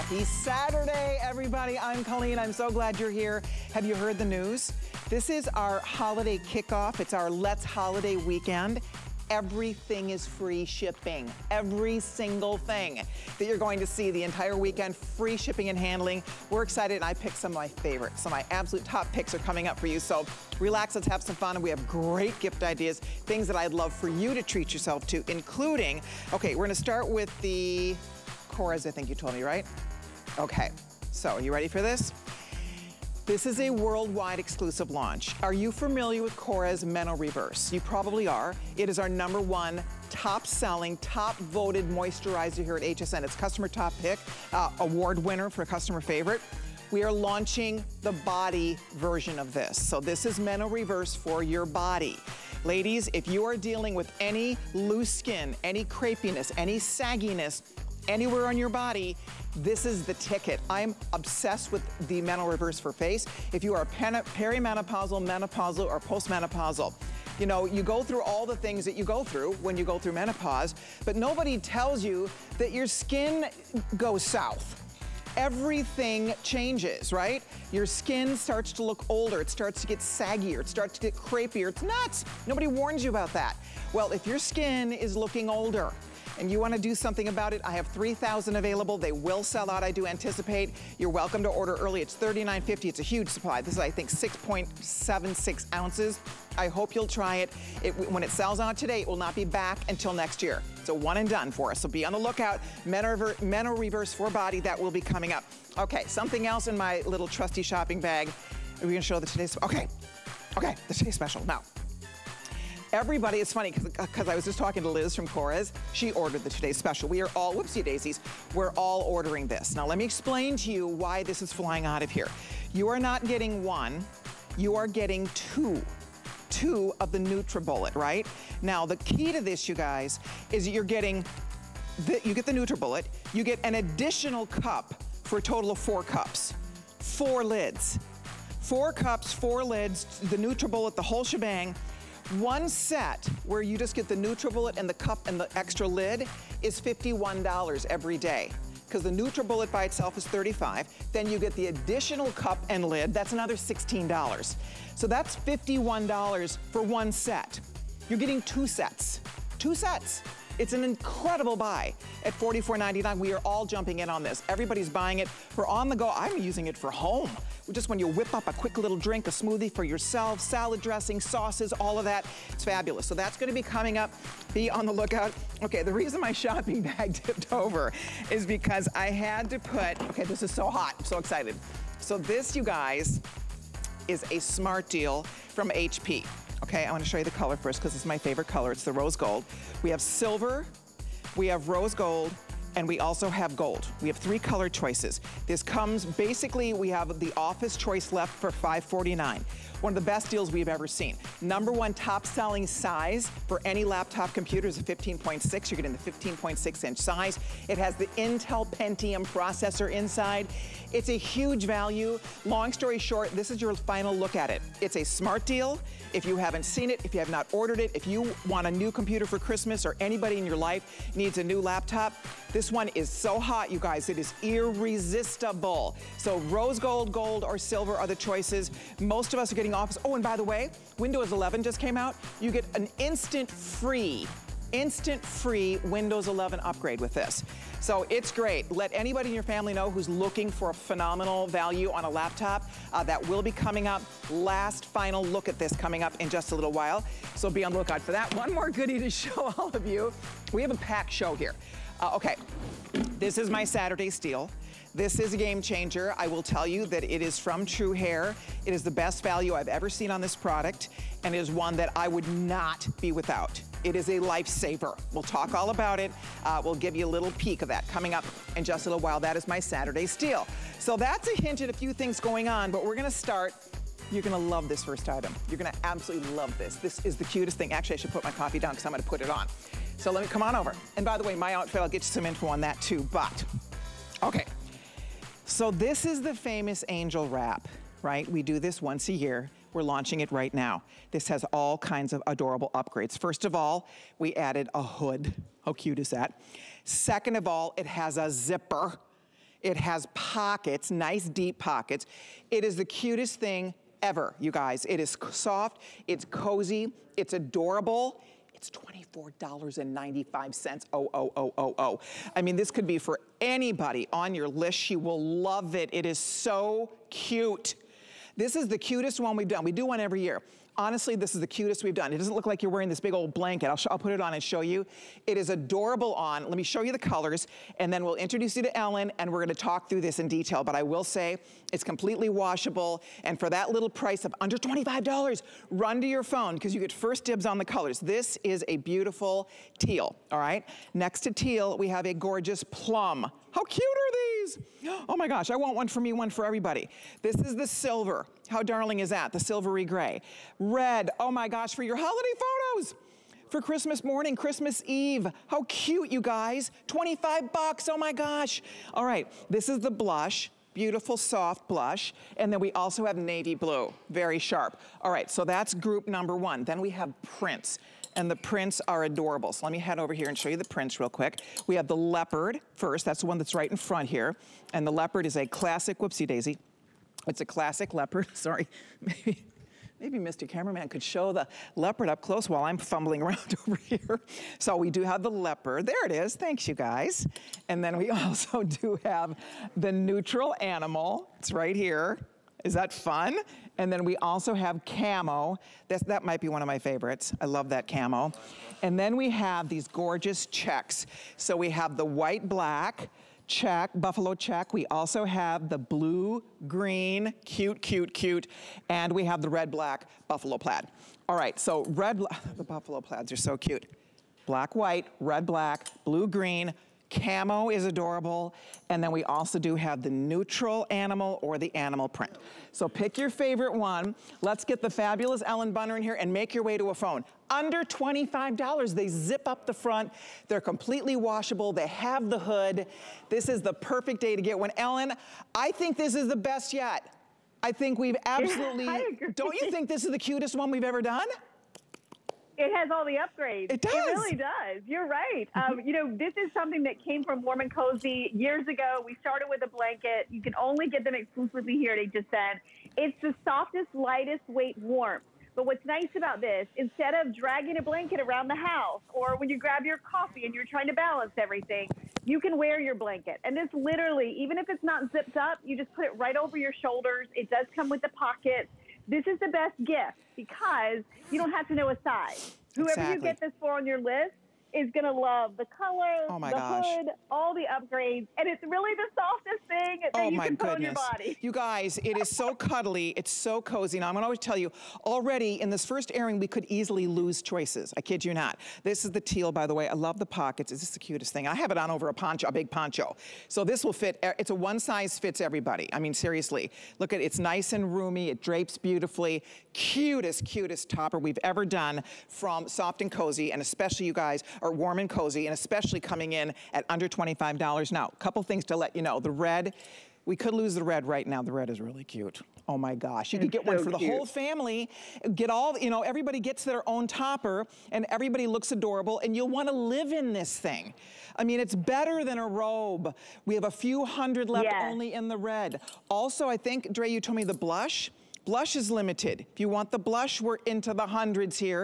Happy Saturday, everybody. I'm Colleen. I'm so glad you're here. Have you heard the news? This is our holiday kickoff. It's our Let's Holiday weekend. Everything is free shipping. Every single thing that you're going to see the entire weekend, free shipping and handling. We're excited, and I picked some of my favorites. Some of my absolute top picks are coming up for you. So relax, let's have some fun, and we have great gift ideas, things that I'd love for you to treat yourself to, including, okay, we're gonna start with the Korres, I think you told me, right? Okay, so are you ready for this? This is a worldwide exclusive launch. Are you familiar with Korres Meno Reverse? You probably are. It is our #1 top selling, top voted moisturizer here at HSN. It's customer top pick, award winner for customer favorite. We are launching the body version of this. So this is Meno Reverse for your body. Ladies, if you are dealing with any loose skin, any crepiness, any sagginess, anywhere on your body, this is the ticket. I'm obsessed with the Meno Reverse for face. If you are perimenopausal, menopausal, or postmenopausal, you know, you go through all the things that you go through when you go through menopause, but nobody tells you that your skin goes south. Everything changes, right? Your skin starts to look older. It starts to get saggier. It starts to get crepier. It's nuts. Nobody warns you about that. Well, if your skin is looking older, and you want to do something about it, I have 3,000 available. They will sell out, I do anticipate. You're welcome to order early. It's $39.50. It's a huge supply. This is, I think, 6.76 ounces. I hope you'll try it. When it sells out today, it will not be back until next year. It's a one and done for us, so be on the lookout. Meno Reverse for body, that will be coming up. Okay, something else in my little trusty shopping bag. Are we gonna show the today's, okay, the today's special. Now, everybody, it's funny, because I was just talking to Liz from Korres. She ordered the today's special. We are all, whoopsie daisies, we're all ordering this. Now let me explain to you why this is flying out of here. You are not getting one, you are getting two of the NutriBullet, right? Now the key to this, you guys, is that you're getting, you get the NutriBullet, you get an additional cup for a total of 4 cups. 4 lids. 4 cups, 4 lids, the NutriBullet, the whole shebang. One set where you just get the NutriBullet and the cup and the extra lid is $51 every day, because the NutriBullet by itself is $35. Then you get the additional cup and lid, that's another $16. So that's $51 for one set. You're getting 2 sets. 2 sets. It's an incredible buy at $44.99. We are all jumping in on this. Everybody's buying it for on the go. I'm using it for home. Just when you whip up a quick little drink, a smoothie for yourself, salad dressing, sauces, all of that. It's fabulous. So that's gonna be coming up. Be on the lookout. Okay, the reason my shopping bag tipped over is because I had to put, okay, this is so hot, I'm so excited. So this, you guys, is a smart deal from HP. Okay, I wanna show you the color first because it's my favorite color. It's the rose gold. We have silver, we have rose gold, and we also have gold. We have 3 color choices. This comes, basically, we have the office choice left for $549. One of the best deals we've ever seen. #1 top selling size for any laptop computer is a 15.6. You're getting the 15.6 inch size. It has the Intel Pentium processor inside. It's a huge value. Long story short, this is your final look at it. It's a smart deal. If you haven't seen it, if you have not ordered it, if you want a new computer for Christmas or anybody in your life needs a new laptop, this one is so hot, you guys, it is irresistible. So rose gold, gold, or silver are the choices. Most of us are getting Office. Oh, and by the way, Windows 11 just came out. You get an instant free Windows 11 upgrade with this. So it's great. Let anybody in your family know who's looking for a phenomenal value on a laptop. That will be coming up. Last final look at this coming up in just a little while. So be on the lookout for that. One more goodie to show all of you. We have a packed show here. Okay, this is my Saturday steal. This is a game changer. I will tell you that it is from True Hair. It is the best value I've ever seen on this product, and it is one that I would not be without. It is a lifesaver. We'll talk all about it. We'll give you a little peek of that coming up in just a little while. That is my Saturday steal. So that's a hint at a few things going on, but we're gonna start. You're gonna love this first item. You're gonna absolutely love this. This is the cutest thing. Actually, I should put my coffee down because I'm gonna put it on. So let me come on over. And by the way, my outfit, I'll get you some info on that too, but, okay. So this is the famous angel wrap, right? We do this once a year. We're launching it right now. This has all kinds of adorable upgrades. First of all, we added a hood. How cute is that? Second of all, it has a zipper. It has pockets, nice deep pockets. It is the cutest thing ever, you guys. It is soft, it's cozy, it's adorable. It's $24.95. Oh. I mean, this could be for anybody on your list. She will love it. It is so cute. This is the cutest one we've done. We do one every year. Honestly, this is the cutest we've done. It doesn't look like you're wearing this big old blanket. I'll put it on and show you. It is adorable on. Let me show you the colors, and then we'll introduce you to Ellen, and we're gonna talk through this in detail. But I will say, it's completely washable, and for that little price of under $25, run to your phone, because you get first dibs on the colors. This is a beautiful teal, all right? Next to teal, we have a gorgeous plum. How cute are these? Oh my gosh, I want one for me, one for everybody. This is the silver. How darling is that? The silvery gray. Red, oh my gosh, for your holiday photos. For Christmas morning, Christmas Eve. How cute, you guys. 25 bucks, oh my gosh. All right, this is the blush. Beautiful soft blush. And then we also have navy blue, very sharp. All right, so that's group number one. Then we have prints. And the prints are adorable. So let me head over here and show you the prints real quick. We have the leopard first. That's the one that's right in front here. And the leopard is a classic, whoopsie daisy. It's a classic leopard. Sorry, maybe Mr. Cameraman could show the leopard up close while I'm fumbling around over here. So we do have the leopard. There it is. Thanks, you guys. And then we also do have the neutral animal. It's right here. Is that fun? And then we also have camo. That might be one of my favorites. I love that camo. And then we have these gorgeous checks. So we have the white, black check, buffalo check. We also have the blue, green, cute. And we have the red, black buffalo plaid. All right, so the buffalo plaids are so cute. Black, white, red, black, blue, green. Camo is adorable. And then we also do have the neutral animal or the animal print. So pick your favorite one. Let's get the fabulous Ellen Bunner in here and make your way to a phone. Under $25, they zip up the front. They're completely washable. They have the hood. This is the perfect day to get one. Ellen, I think this is the best yet. I think we've absolutely, don't you think this is the cutest one we've ever done? It has all the upgrades. It does. It really does. You're right. You know, this is something that came from Warm and Cozy years ago. We started with a blanket. You can only get them exclusively here at HSN. It's the softest, lightest weight warmth. But what's nice about this, instead of dragging a blanket around the house or when you grab your coffee and you're trying to balance everything, you can wear your blanket. And this literally, even if it's not zipped up, you just put it right over your shoulders. It does come with the pockets. This is the best gift because you don't have to know a size. Whoever you get this for on your list is going to love the color, hood, all the upgrades, and it's really the softest thing that you can put on your body. You guys, it is so cuddly, it's so cozy. Now, I'm going to always tell you, already in this first airing, we could easily lose choices. I kid you not. This is the teal, by the way. I love the pockets. It's just the cutest thing. I have it on over a poncho, a big poncho. So this will fit, it's a one size fits everybody. I mean, seriously. Look at it, it's nice and roomy. It drapes beautifully. Cutest topper we've ever done from Soft and Cozy, and especially you guys are Warm and Cozy, and especially coming in at under $25. Now, a couple things to let you know. The red, we could lose the red right now. The red is really cute. Oh my gosh. You could get one for the whole family. Get all, you know, everybody gets their own topper and everybody looks adorable and you'll want to live in this thing. I mean, it's better than a robe. We have a few hundred left only in the red. Also, I think, Dre, you told me the blush. Blush is limited. If you want the blush, we're into the hundreds here.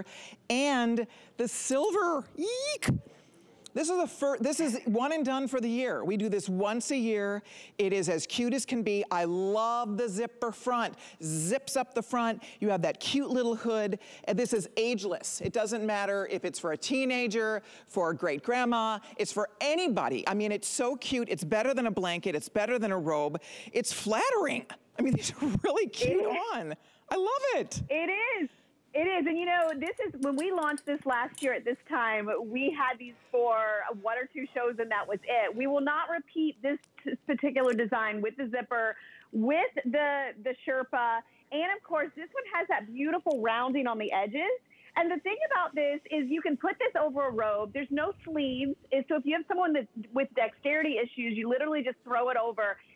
And the silver, eek! This is one and done for the year. We do this once a year. It is as cute as can be. I love the zipper front. Zips up the front. You have that cute little hood. And this is ageless. It doesn't matter if it's for a teenager, for a great grandma. It's for anybody. I mean, it's so cute. It's better than a blanket. It's better than a robe. It's flattering. I mean, these are really cute on. I love it. It is. It is, and you know, this is, when we launched this last year at this time, we had these for 1 or 2 shows and that was it. We will not repeat this particular design with the zipper, with the Sherpa, and of course, this one has that beautiful rounding on the edges. And the thing about this is you can put this over a robe. There's no sleeves. So if you have someone that's with dexterity issues, you literally just throw it over.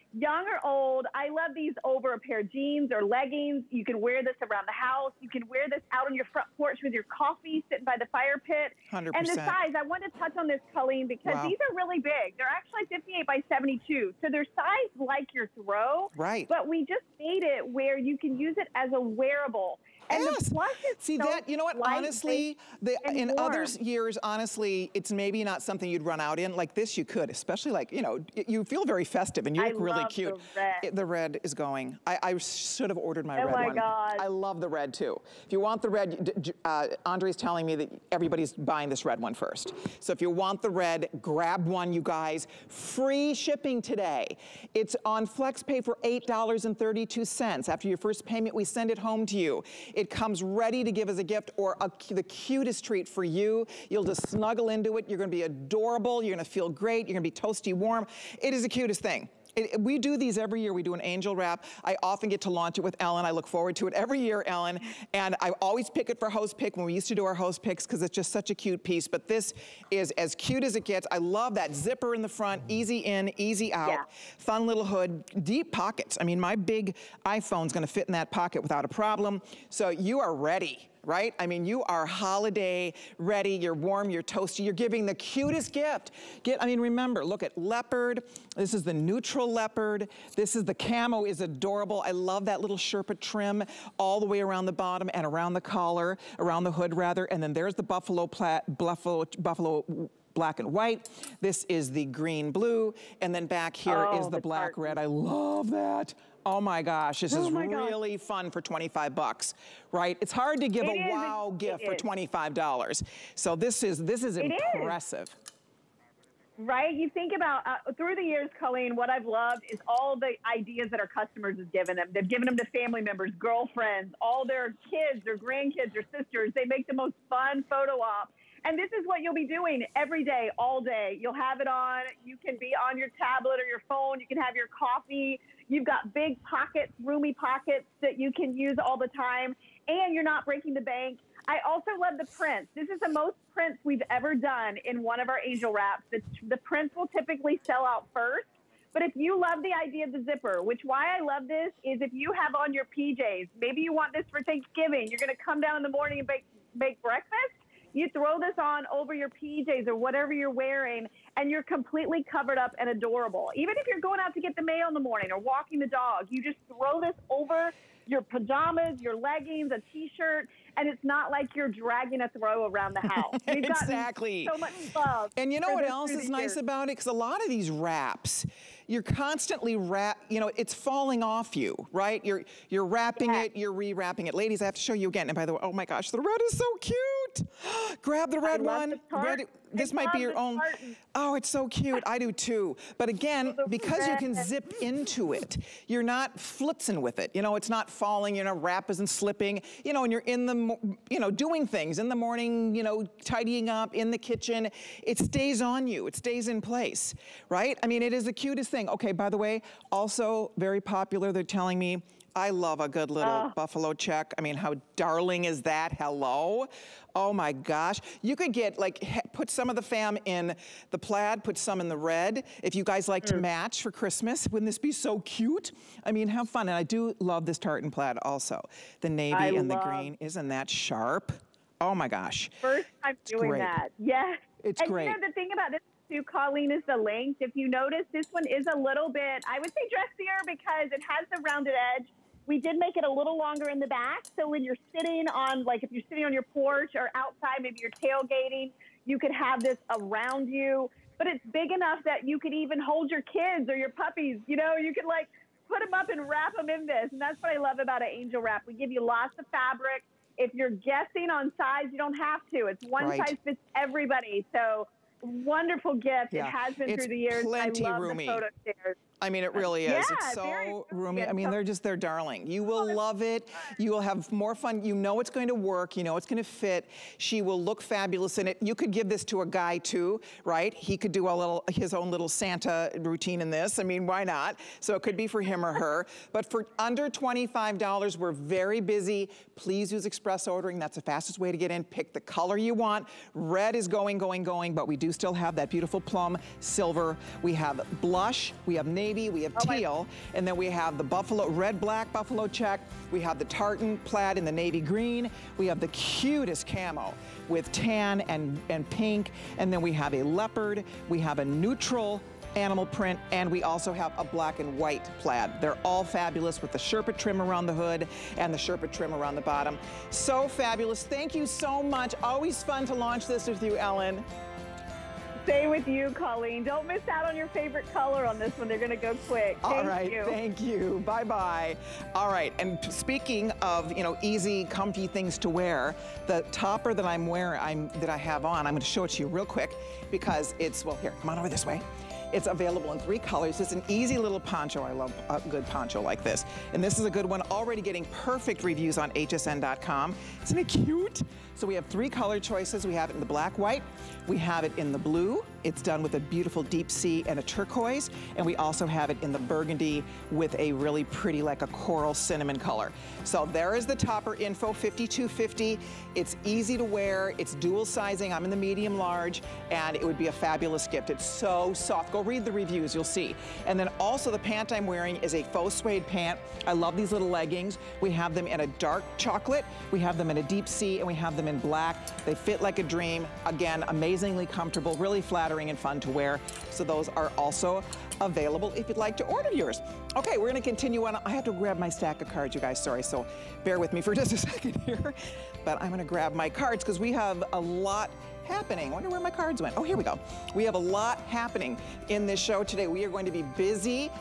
young or old. I love these over a pair of jeans or leggings. You can wear this around the house. You can wear this out on your front porch with your coffee, sitting by the fire pit. 100%. And the size, I want to touch on this, Colleen, because these are really big. They're actually 58 by 72. So they're sized like your throw. Right. But we just made it where you can use it as a wearable. And yes. the plush is See so that, you know what, honestly, in warm. other years, honestly, it's maybe not something you'd run out in. Like this, you could, especially like, you know, you feel very festive and you look really cute. The red is going. I should have ordered my red one. Oh my God. I love the red too. If you want the red, Andre's telling me that everybody's buying this red one first. So if you want the red, grab one, you guys. Free shipping today. It's on FlexPay for $8.32. After your first payment, we send it home to you. It comes ready to give as a gift or the cutest treat for you. You'll just snuggle into it. You're gonna be adorable. You're gonna feel great. You're gonna be toasty warm. It is the cutest thing. We do these every year. We do an angel wrap. I often get to launch it with Ellen. I look forward to it every year, Ellen. And I always pick it for Host Pick when we used to do our Host Picks because it's just such a cute piece. But this is as cute as it gets. I love that zipper in the front, easy in, easy out. Yeah. Fun little hood, deep pockets. I mean, my big iPhone's gonna fit in that pocket without a problem. So you are ready. Right? I mean, you are holiday ready, you're warm, you're toasty, you're giving the cutest gift. I mean, remember, look at leopard. This is the neutral leopard. This is the camo is adorable. I love that little Sherpa trim all the way around the bottom and around the collar, around the hood rather. And then there's the buffalo black and white. This is the green blue. And then back here is the black red. I love that. Oh my gosh, this is really fun for 25 bucks, right? It's hard to give a wow gift for $25. So this is impressive. Right? You think about, through the years, Colleen, what I've loved is all the ideas that our customers have given them. They've given them to family members, girlfriends, all their kids, their grandkids, their sisters. They make the most fun photo op. And this is what you'll be doing every day, all day. You'll have it on. You can be on your tablet or your phone. You can have your coffee. You've got big pockets, roomy pockets that you can use all the time. And you're not breaking the bank. I also love the prints. This is the most prints we've ever done in one of our angel wraps. The prints will typically sell out first. But if you love the idea of the zipper, which why I love this is if you have on your PJs, maybe you want this for Thanksgiving. You're going to come down in the morning and bake breakfast. You throw this on over your PJs or whatever you're wearing, and you're completely covered up and adorable. Even if you're going out to get the mail in the morning or walking the dog, you just throw this over your pajamas, your leggings, a T-shirt, and it's not like you're dragging a throw around the house. We've exactly. So much love. And you know what else is nice about it? Because a lot of these wraps, you're constantly it's falling off you, right? You're wrapping it, you're re-wrapping it. Ladies, I have to show you again. And by the way, oh my gosh, the red is so cute. Grab the red one. This might be your own. Oh, it's so cute. I do too. But again, because you can zip into it, you're not flitzing with it. You know, it's not falling, wrap isn't slipping, and you're in the, doing things in the morning, tidying up in the kitchen. It stays on you. It stays in place, right? I mean, it is the cutest thing. Okay, by the way, also very popular, they're telling me, I love a good little buffalo check. I mean, how darling is that? Hello? Oh my gosh. You could get, put some of the fam in the plaid, put some in the red. If you guys like to match for Christmas, wouldn't this be so cute? I mean, have fun. And I do love this tartan plaid also. The navy and the green. Isn't that sharp? Oh my gosh. First time doing that. Yes. It's great. And the thing about this too, Colleen, is the length. If you notice, this one is a little bit, I would say dressier because it has the rounded edge. We did make it a little longer in the back. So when you're sitting on, if you're sitting on your porch or outside, maybe you're tailgating, you could have this around you. But it's big enough that you could even hold your kids or your puppies. You could put them up and wrap them in this. And that's what I love about an angel wrap. We give you lots of fabric. If you're guessing on size, you don't have to. It's one size fits everybody. So wonderful gift. Yeah. It has been through the years. Plenty I love roomy. the photo shares. I mean, it really is. Yeah, it's so roomy. I mean, they're darling. You will love it. You will have more fun. You know it's going to work. You know it's going to fit. She will look fabulous in it. You could give this to a guy too, right? He could do his own little Santa routine in this. I mean, why not? So it could be for him or her. But for under $25, we're very busy. Please use express ordering. That's the fastest way to get in. Pick the color you want. Red is going, but we do still have that beautiful plum silver. We have blush. We have navy. navy, we have teal, and then we have the buffalo, red, black buffalo check. We have the tartan plaid in the navy green. We have the cutest camo with tan and pink. And then we have a leopard. We have a neutral animal print, and we also have a black and white plaid. They're all fabulous with the Sherpa trim around the hood and the Sherpa trim around the bottom. So fabulous. Thank you so much. Always fun to launch this with you, Ellen. Same with you, Colleen. Don't miss out on your favorite color on this one. They're going to go quick. All right, thank you. Bye-bye. All right, and speaking of, you know, easy, comfy things to wear, the topper that I'm wearing, that I have on, I'm going to show it to you real quick because it's, well, here, come on over this way. It's available in 3 colors. It's an easy little poncho. I love a good poncho like this. And this is a good one, already getting perfect reviews on hsn.com. Isn't it cute? So we have 3 color choices. We have it in the black, white. We have it in the blue. It's done with a beautiful deep sea and a turquoise. And we also have it in the burgundy with a really pretty, like a coral cinnamon color. So there is the topper info, 5250. It's easy to wear. It's dual sizing. I'm in the medium large, and it would be a fabulous gift. It's so soft. Go read the reviews, you'll see. And then also the pant I'm wearing is a faux suede pant. I love these little leggings. We have them in a dark chocolate. We have them in a deep sea, and we have them in black. They fit like a dream. Again, amazingly comfortable, really flattering and fun to wear. So those are also available if you'd like to order yours. Okay, we're gonna continue on. I have to grab my stack of cards, you guys, sorry, so bear with me for just a second here. But I'm gonna grab my cards because we have a lot happening. I wonder where my cards went. Oh, here we go. We have a lot happening in this show today. We are going to be busy.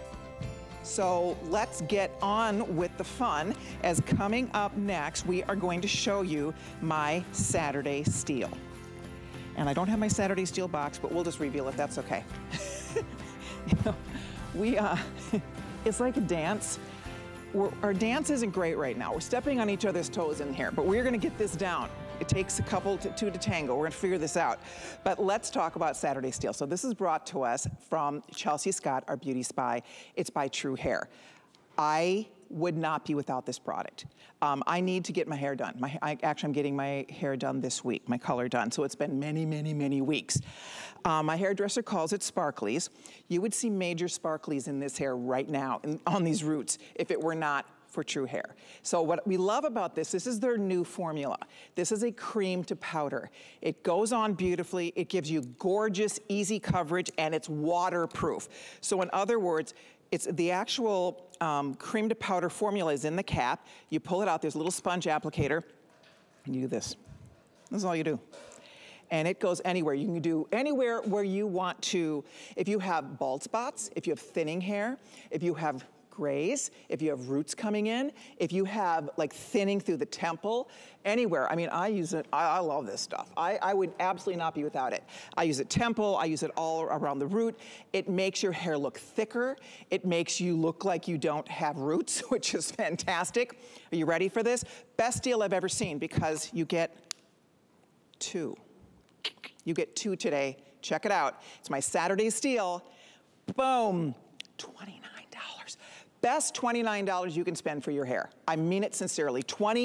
So let's get on with the fun, as coming up next, we are going to show you my Saturday steal. And I don't have my Saturday steal box, but we'll just reveal it, that's okay. You know, it's like a dance. Our dance isn't great right now. We're stepping on each other's toes in here, but we're gonna get this down. It takes a couple two to tango. We're gonna figure this out. But let's talk about Saturday Steal. So this is brought to us from Chelsea Scott, our beauty spy. It's by True Hair. I would not be without this product. I need to get my hair done. Actually, I'm getting my hair done this week, my color done. So it's been many, many, many weeks. My hairdresser calls it sparklies. You would see major sparklies in this hair right now, on these roots, if it were not for True Hair. So what we love about this is their new formula. This is a cream to powder. It goes on beautifully, it gives you gorgeous, easy coverage, and it's waterproof. So in other words, it's the actual cream to powder formula is in the cap. You pull it out, there's a little sponge applicator, and you do this. This is all you do. And it goes anywhere. You can do anywhere where you want to. If you have bald spots, if you have thinning hair, if you have grays, if you have roots coming in, if you have like thinning through the temple, anywhere. I mean, I use it, I love this stuff. I would absolutely not be without it. I use it temple, I use it all around the root. It makes your hair look thicker. It makes you look like you don't have roots, which is fantastic. Are you ready for this? Best deal I've ever seen, because you get 2. You get 2 today. Check it out. It's my Saturday steal. Boom, $29. Best $29 you can spend for your hair. I mean it sincerely,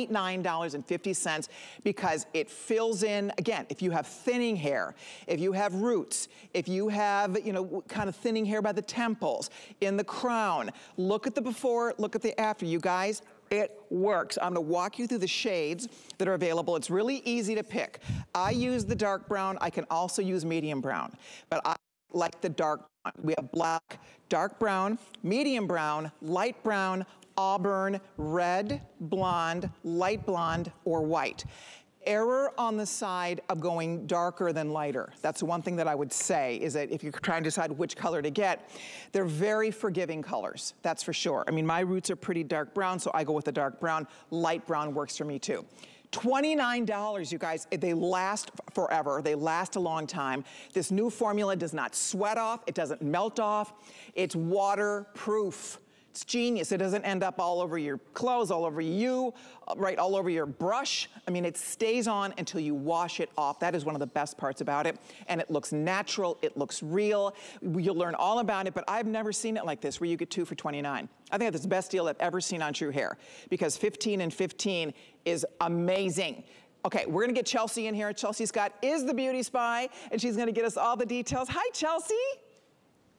$29.50, because it fills in, again, if you have thinning hair, if you have roots, if you have, you know, kind of thinning hair by the temples, in the crown, look at the before, look at the after. You guys, it works. I'm gonna walk you through the shades that are available. It's really easy to pick. I use the dark brown. I can also use medium brown, but I like the dark brown. We have black, dark brown, medium brown, light brown, auburn, red, blonde, light blonde, or white. Error on the side of going darker than lighter. That's one thing that I would say, is that if you're trying to decide which color to get, they're very forgiving colors, that's for sure. I mean, my roots are pretty dark brown, so I go with the dark brown. Light brown works for me too. $29, you guys. They last forever. They last a long time. This new formula does not sweat off. It doesn't melt off. It's waterproof. It's genius. It doesn't end up all over your clothes, all over you, right, all over your brush. I mean, it stays on until you wash it off. That is one of the best parts about it. And it looks natural. It looks real. You'll learn all about it, but I've never seen it like this, where you get 2 for $29. I think that's the best deal I've ever seen on True Hair, because 15 and 15 is amazing. Okay, we're gonna get Chelsea in here. Chelsea Scott is the beauty spy, and she's gonna get us all the details. Hi, Chelsea.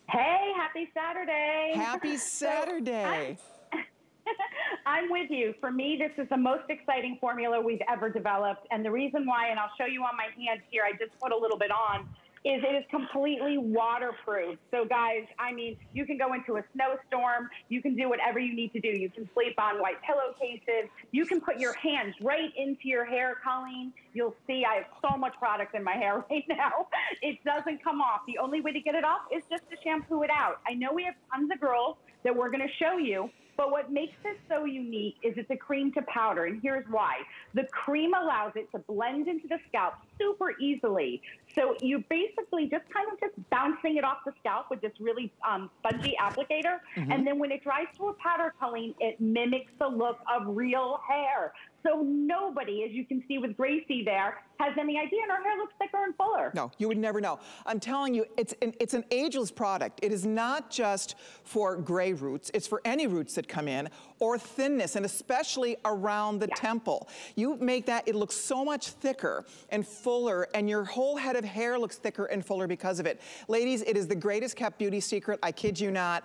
Hey, happy Saturday. Happy Saturday. I'm with you. For me, this is the most exciting formula we've ever developed. And the reason why, and I'll show you on my hand here, I just put a little bit on, is it is completely waterproof. So guys, I mean, you can go into a snowstorm. You can do whatever you need to do. You can sleep on white pillowcases. You can put your hands right into your hair, Colleen. You'll see I have so much product in my hair right now. It doesn't come off. The only way to get it off is just to shampoo it out. I know we have tons of girls that we're going to show you, but what makes this so unique is it's a cream to powder, and here's why. The cream allows it to blend into the scalp super easily. So you're basically just kind of just bouncing it off the scalp with this really spongy applicator. And then when it dries to a powder, Colleen, it mimics the look of real hair. So nobody, as you can see with Gracie there, has any idea, and her hair looks thicker and fuller. No, you would never know. I'm telling you, it's an ageless product. It is not just for gray roots. It's for any roots that come in, or thinness, and especially around the temple. You make that, it looks so much thicker and fuller, and your whole head of hair looks thicker and fuller because of it. Ladies, it is the greatest kept beauty secret. I kid you not.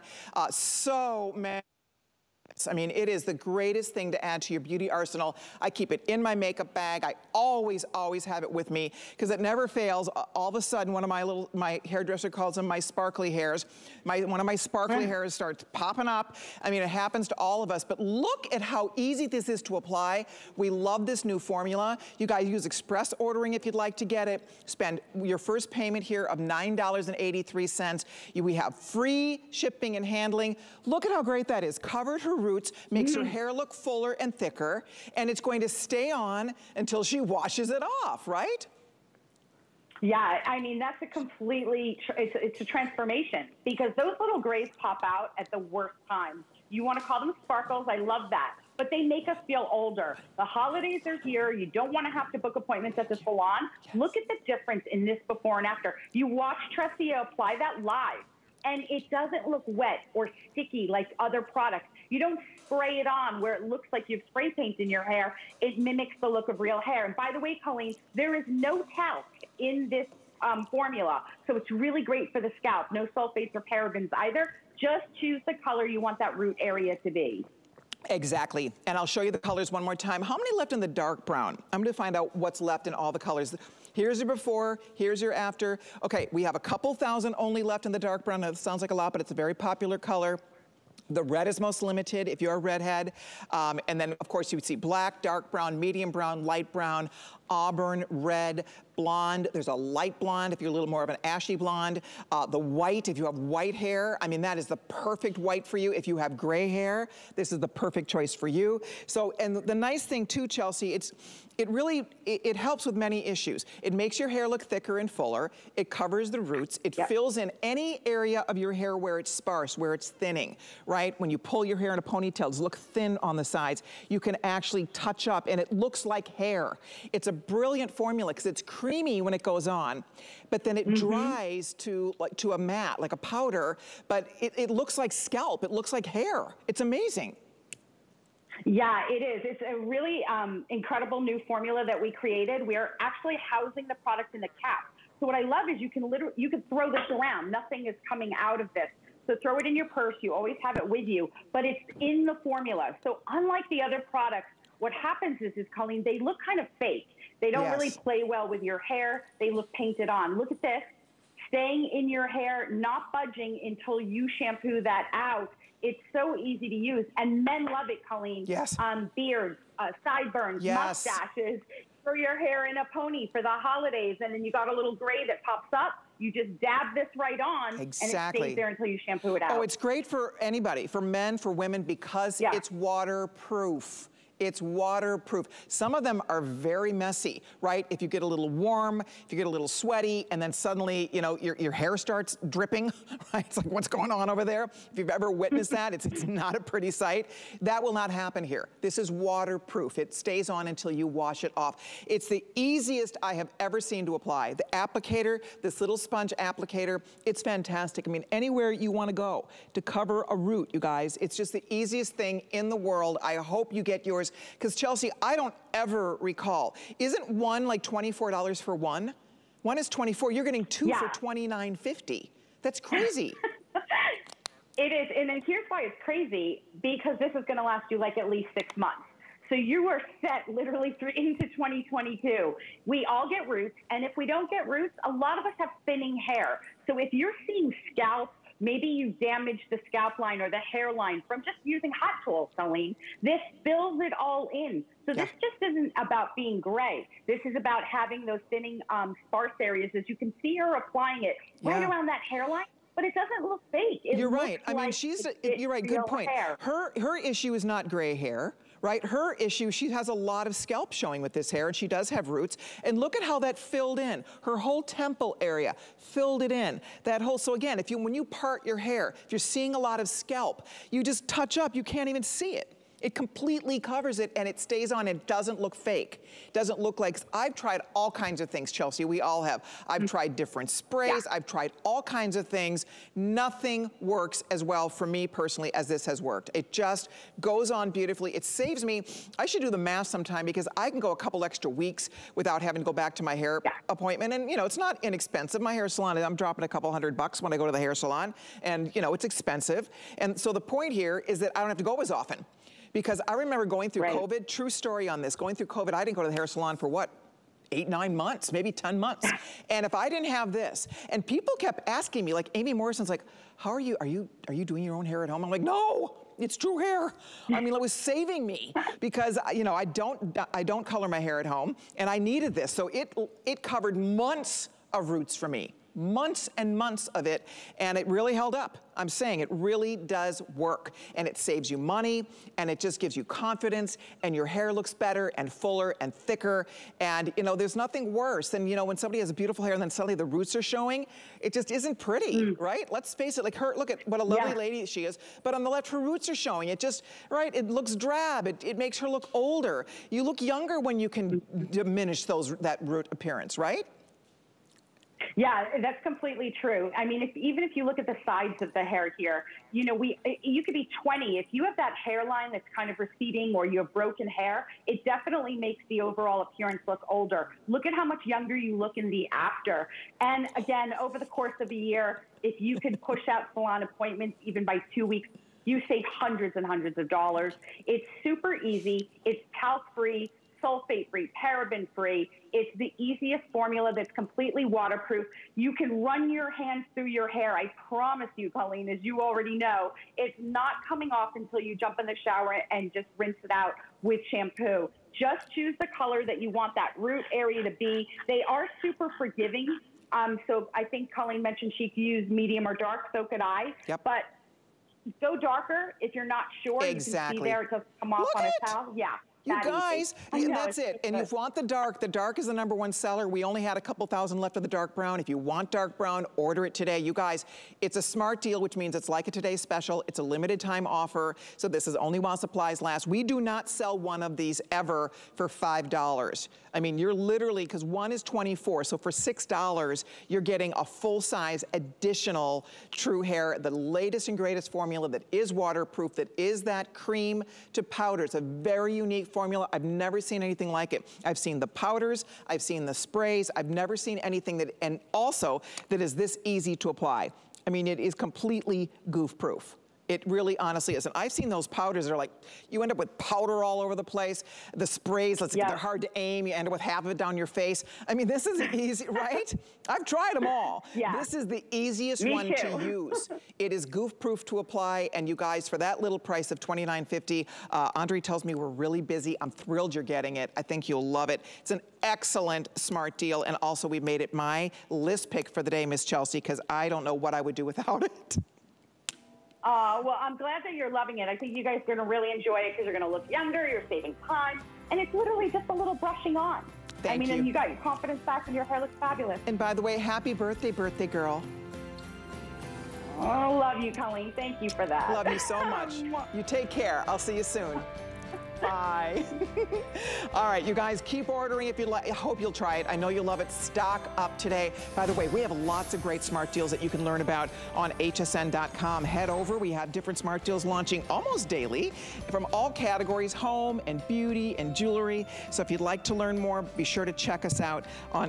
I mean, it is the greatest thing to add to your beauty arsenal. I keep it in my makeup bag. I always have it with me because it never fails. All of a sudden, one of my hairdresser calls them my sparkly hairs. One of my sparkly hairs starts popping up. I mean, it happens to all of us, but look at how easy this is to apply. We love this new formula. You guys use express ordering if you'd like to get it. Spend your first payment here of $9.83. We have free shipping and handling. Look at how great that is. Covered her roots, makes her hair look fuller and thicker, and it's going to stay on until she washes it off, right? Yeah, I mean, that's a completely, it's a transformation because those little grays pop out at the worst times. You want to call them sparkles, I love that, but they make us feel older. The holidays are here. You don't want to have to book appointments at the salon. Look at the difference in this before and after. You watch Tressia apply that live, and it doesn't look wet or sticky like other products. You don't spray it on where it looks like you have spray paint in your hair. It mimics the look of real hair. And by the way, Colleen, there is no talc in this formula. So it's really great for the scalp. No sulfates or parabens either. Just choose the color you want that root area to be. Exactly. And I'll show you the colors one more time. How many left in the dark brown? I'm going to find out what's left in all the colors. Here's your before, here's your after. Okay, we have a couple thousand only left in the dark brown. Now, it sounds like a lot, but it's a very popular color. The red is most limited if you're a redhead. And then, of course, you would see black, dark brown, medium brown, light brown, auburn, red, blonde. There's a light blonde if you're a little more of an ashy blonde. The white, if you have white hair, I mean, that is the perfect white for you. If you have gray hair, this is the perfect choice for you. So, and the nice thing too, Chelsea, it helps with many issues. It makes your hair look thicker and fuller. It covers the roots. It fills in any area of your hair where it's sparse, where it's thinning, right? When you pull your hair in a ponytail, it's look thin on the sides. You can actually touch up and it looks like hair. It's a brilliant formula because it's creamy when it goes on, but then it dries to a matte, like a powder, but it looks like scalp. It looks like hair. It's amazing. Yeah, it is. It's a really incredible new formula that we created. We are actually housing the product in the cap. So what I love is you can throw this around. Nothing is coming out of this. So throw it in your purse. You always have it with you, but it's in the formula. So unlike the other products, what happens is Colleen, they look kind of fake. They don't really play well with your hair. They look painted on. Look at this. Staying in your hair, not budging until you shampoo that out. It's so easy to use. And men love it, Colleen. Yes. Beards, sideburns, mustaches, throw your hair in a pony for the holidays, and then you got a little gray that pops up. You just dab this right on, and it stays there until you shampoo it out. Oh, it's great for anybody, for men, for women, because it's waterproof. It's waterproof. Some of them are very messy, right? If you get a little warm, if you get a little sweaty, and then suddenly, you know, your hair starts dripping, right? It's like, what's going on over there? If you've ever witnessed that, it's not a pretty sight. That will not happen here. This is waterproof. It stays on until you wash it off. It's the easiest I have ever seen to apply. The applicator, this little sponge applicator, it's fantastic. I mean, anywhere you want to go to cover a root, you guys, it's just the easiest thing in the world. I hope you get yours. Because Chelsea, I don't ever recall. Isn't one like $24 for one? One is $24. You're getting two for $29.50. That's crazy. It is, and then here's why it's crazy, because this is going to last you like at least 6 months. So you are set literally through into 2022. We all get roots, and if we don't get roots, a lot of us have thinning hair. So if you're seeing scalp, maybe you damaged the scalp line or the hairline from just using hot tools, Colleen, this fills it all in. So this just isn't about being gray. This is about having those thinning sparse areas. As you can see her applying it right around that hairline. But it doesn't look fake. You're right. I mean, you're right. Good point. Her issue is not gray hair, right? Her issue, she has a lot of scalp showing with this hair, and she does have roots. And look at how that filled in. Her whole temple area filled it in. That whole, so again, when you part your hair, if you're seeing a lot of scalp, you just touch up, you can't even see it. It completely covers it, and it stays on. It doesn't look fake. It doesn't look like, I've tried all kinds of things, Chelsea, we all have. I've tried different sprays, I've tried all kinds of things. Nothing works as well for me personally as this has worked. It just goes on beautifully. It saves me, I should do the math sometime, because I can go a couple extra weeks without having to go back to my hair appointment. And you know, it's not inexpensive. My hair salon, I'm dropping a couple $100 when I go to the hair salon, and you know, it's expensive. And so the point here is that I don't have to go as often. Because I remember going through COVID, true story on this, going through COVID, I didn't go to the hair salon for what? 8, 9 months, maybe 10 months. And if I didn't have this, and people kept asking me, like Amy Morrison's like, how are you doing your own hair at home? I'm like, no, it's true hair. I mean, it was saving me because, you know, I don't color my hair at home, and I needed this. So it covered months of roots for me. Months and months of it, and it really held up. I'm saying it really does work, and it saves you money, and it just gives you confidence, and your hair looks better and fuller and thicker. And you know, there's nothing worse than, you know, when somebody has a beautiful hair and then suddenly the roots are showing. It just isn't pretty, right? Let's face it, like her, look at what a lovely lady she is, but on the left her roots are showing. It just, right, it looks drab. It makes her look older. You look younger when you can diminish that root appearance, right? Yeah, that's completely true. I mean, even if you look at the sides of the hair here, you know, you could be 20. If you have that hairline that's kind of receding or you have broken hair, it definitely makes the overall appearance look older. Look at how much younger you look in the after. And again, over the course of a year, if you could push out salon appointments even by 2 weeks, you save hundreds and hundreds of dollars. It's super easy. It's talc-free, sulfate-free, paraben-free. It's the easiest formula that's completely waterproof. You can run your hands through your hair. I promise you, Colleen, as you already know, it's not coming off until you jump in the shower and just rinse it out with shampoo. Just choose the color that you want that root area to be. They are super forgiving. So I think Colleen mentioned she could use medium or dark, so could I. Yep. But go darker if you're not sure. Exactly. You can see there it does come off on a towel. Yeah. You guys, that's it. And if you want the dark is the #1 seller. We only had a couple thousand left of the dark brown. If you want dark brown, order it today. You guys, it's a smart deal, which means it's like a Today Special. It's a limited time offer. So this is only while supplies last. We do not sell one of these ever for $5. I mean, you're literally, because one is $24. So for $6, you're getting a full-size additional True Hair, the latest and greatest formula that is waterproof, that is that cream to powder. It's a very unique formula. I've never seen anything like it. I've seen the powders, I've seen the sprays, I've never seen anything that, and also that is this easy to apply. I mean, it is completely goof-proof. It really honestly is. And I've seen those powders that are like, you end up with powder all over the place. The sprays, they're hard to aim. You end up with half of it down your face. I mean, this is easy, right? I've tried them all. Yeah. This is the easiest one to use. It is goof-proof to apply. And you guys, for that little price of $29.50, Andre tells me we're really busy. I'm thrilled you're getting it. I think you'll love it. It's an excellent, smart deal. And also, we've made it my list pick for the day, Miss Chelsea, because I don't know what I would do without it. Well, I'm glad that you're loving it. I think you guys are going to really enjoy it because you're going to look younger, you're saving time, and it's literally just a little brushing on. Thank you. And you got your confidence back and your hair looks fabulous. And by the way, happy birthday, birthday girl. Oh, love you, Colleen. Thank you for that. Love you so much. You take care. I'll see you soon. Bye. All right, you guys, keep ordering if you like. I hope you'll try it. I know you'll love it. Stock up today. By the way, we have lots of great smart deals that you can learn about on hsn.com. Head over. We have different smart deals launching almost daily from all categories, home and beauty and jewelry. So if you'd like to learn more, be sure to check us out on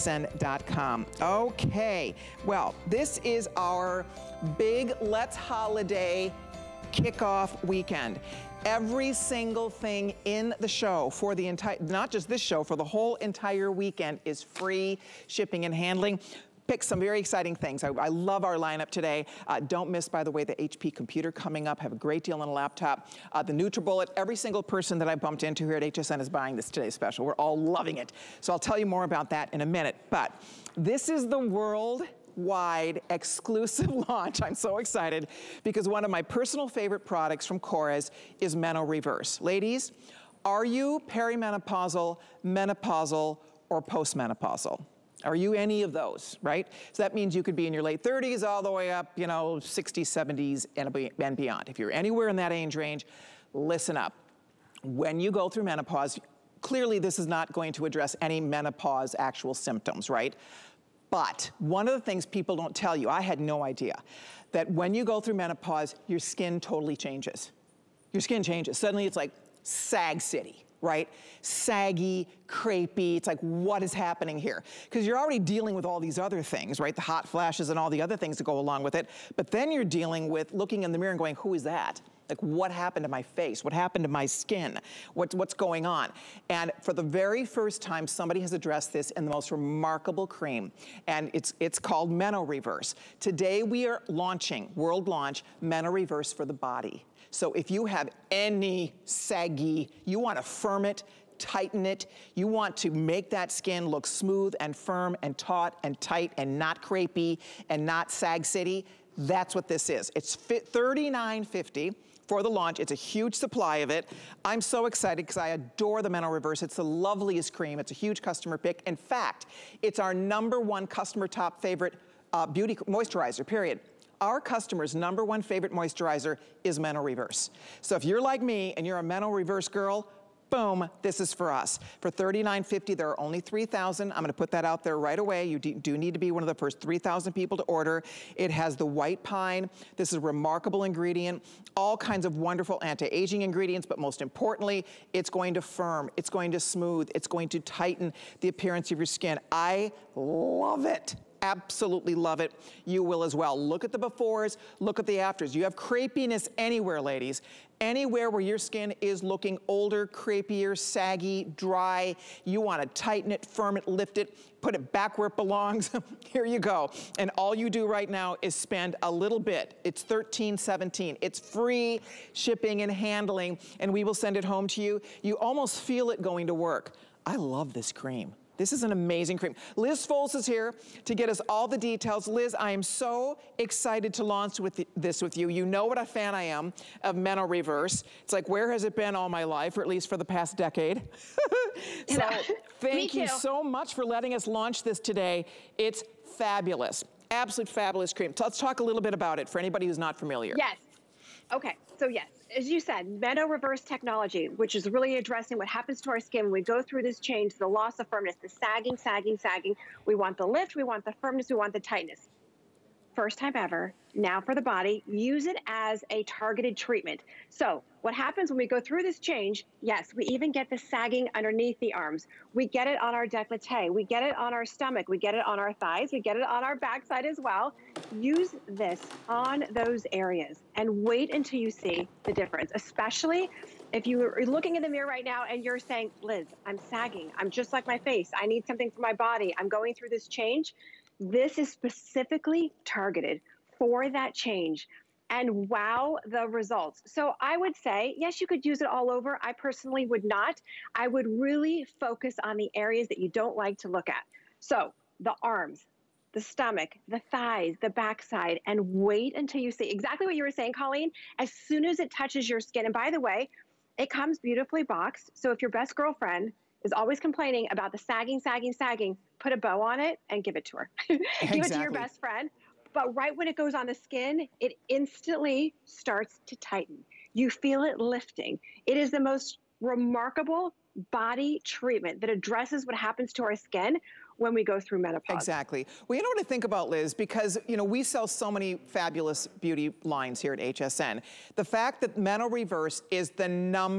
hsn.com. Okay, well, this is our big Let's Holiday kickoff weekend. Every single thing in the show for the entire, not just this show, for the whole entire weekend is free shipping and handling. Pick some very exciting things. I love our lineup today. Don't miss, by the way, the HP computer coming up. Have a great deal on a laptop. The NutriBullet, every single person that I bumped into here at HSN is buying this today's special. We're all loving it. So I'll tell you more about that in a minute. But this is the worldwide exclusive launch. I'm so excited because one of my personal favorite products from Korres is Meno Reverse. Ladies, are you perimenopausal, menopausal, or postmenopausal? Are you any of those, right? So that means you could be in your late 30s all the way up, 60s, 70s, and beyond. If you're anywhere in that age range, listen up. When you go through menopause, clearly this is not going to address any menopause actual symptoms, right? But one of the things people don't tell you, I had no idea, that when you go through menopause, your skin totally changes. Your skin changes. Suddenly it's like Sag City, right? Saggy, crepey, it's like, what is happening here? Because you're already dealing with all these other things, right? The hot flashes and all the other things that go along with it. But then you're dealing with looking in the mirror and going, who is that? Like, what happened to my face? What happened to my skin? What's going on? And for the very first time, somebody has addressed this in the most remarkable cream. And it's called Meno Reverse. Today we are launching, world launch, Meno Reverse for the body. So if you have any saggy, you want to firm it, tighten it, you want to make that skin look smooth and firm and taut and tight and not crepey and not Sag City, that's what this is. It's $39.50 for the launch. It's a huge supply of it. I'm so excited because I adore the Meno Reverse. It's the loveliest cream. It's a huge customer pick. In fact, it's our #1 customer top favorite beauty moisturizer, period. Our customers' #1 favorite moisturizer is Meno Reverse. So if you're like me and you're a Meno Reverse girl, boom, this is for us. For $39.50, there are only 3,000. I'm gonna put that out there right away. You do need to be one of the first 3,000 people to order. It has the white pine. This is a remarkable ingredient. All kinds of wonderful anti-aging ingredients, but most importantly, it's going to firm, it's going to smooth, it's going to tighten the appearance of your skin. I love it. Absolutely love it. You will as well. Look at the befores, look at the afters. You have crepiness anywhere, ladies. Anywhere where your skin is looking older, crepier, saggy, dry, you want to tighten it, firm it, lift it, put it back where it belongs. Here you go. And all you do right now is spend a little bit. It's $13.17. It's free shipping and handling, and we will send it home to you. You almost feel it going to work. I love this cream. This is an amazing cream. Liz Foles is here to get us all the details. Liz, I am so excited to launch this with you. You know what a fan I am of Meno Reverse. It's like, where has it been all my life, or at least for the past decade? So thank you so much for letting us launch this today. It's fabulous, absolute fabulous cream. So let's talk a little bit about it for anybody who's not familiar. Yes. Okay, so yes, as you said, Meno Reverse technology, which is really addressing what happens to our skin when we go through this change, the loss of firmness, the sagging, sagging, sagging. We want the lift, we want the firmness, we want the tightness. First time ever, now for the body, use it as a targeted treatment. So what happens when we go through this change, yes, we even get the sagging underneath the arms. We get it on our décolleté, we get it on our stomach, we get it on our thighs, we get it on our backside as well. Use this on those areas and wait until you see the difference, especially if you're looking in the mirror right now and you're saying, Liz, I'm sagging, I'm just like my face, I need something for my body, I'm going through this change. This is specifically targeted for that change, and wow, the results. So I would say, yes, you could use it all over. I personally would not. I would really focus on the areas that you don't like to look at. So the arms, the stomach, the thighs, the backside, and wait until you see exactly what you were saying, Colleen. As soon as it touches your skin, and by the way, it comes beautifully boxed. So if your best girlfriend is always complaining about the sagging, sagging, sagging, put a bow on it and give it to her. Give it to your best friend. But right when it goes on the skin, it instantly starts to tighten. You feel it lifting. It is the most remarkable body treatment that addresses what happens to our skin when we go through menopause. Exactly. Well, you know what I think about, Liz, because, you know, we sell so many fabulous beauty lines here at HSN. The fact that Meno Reverse is the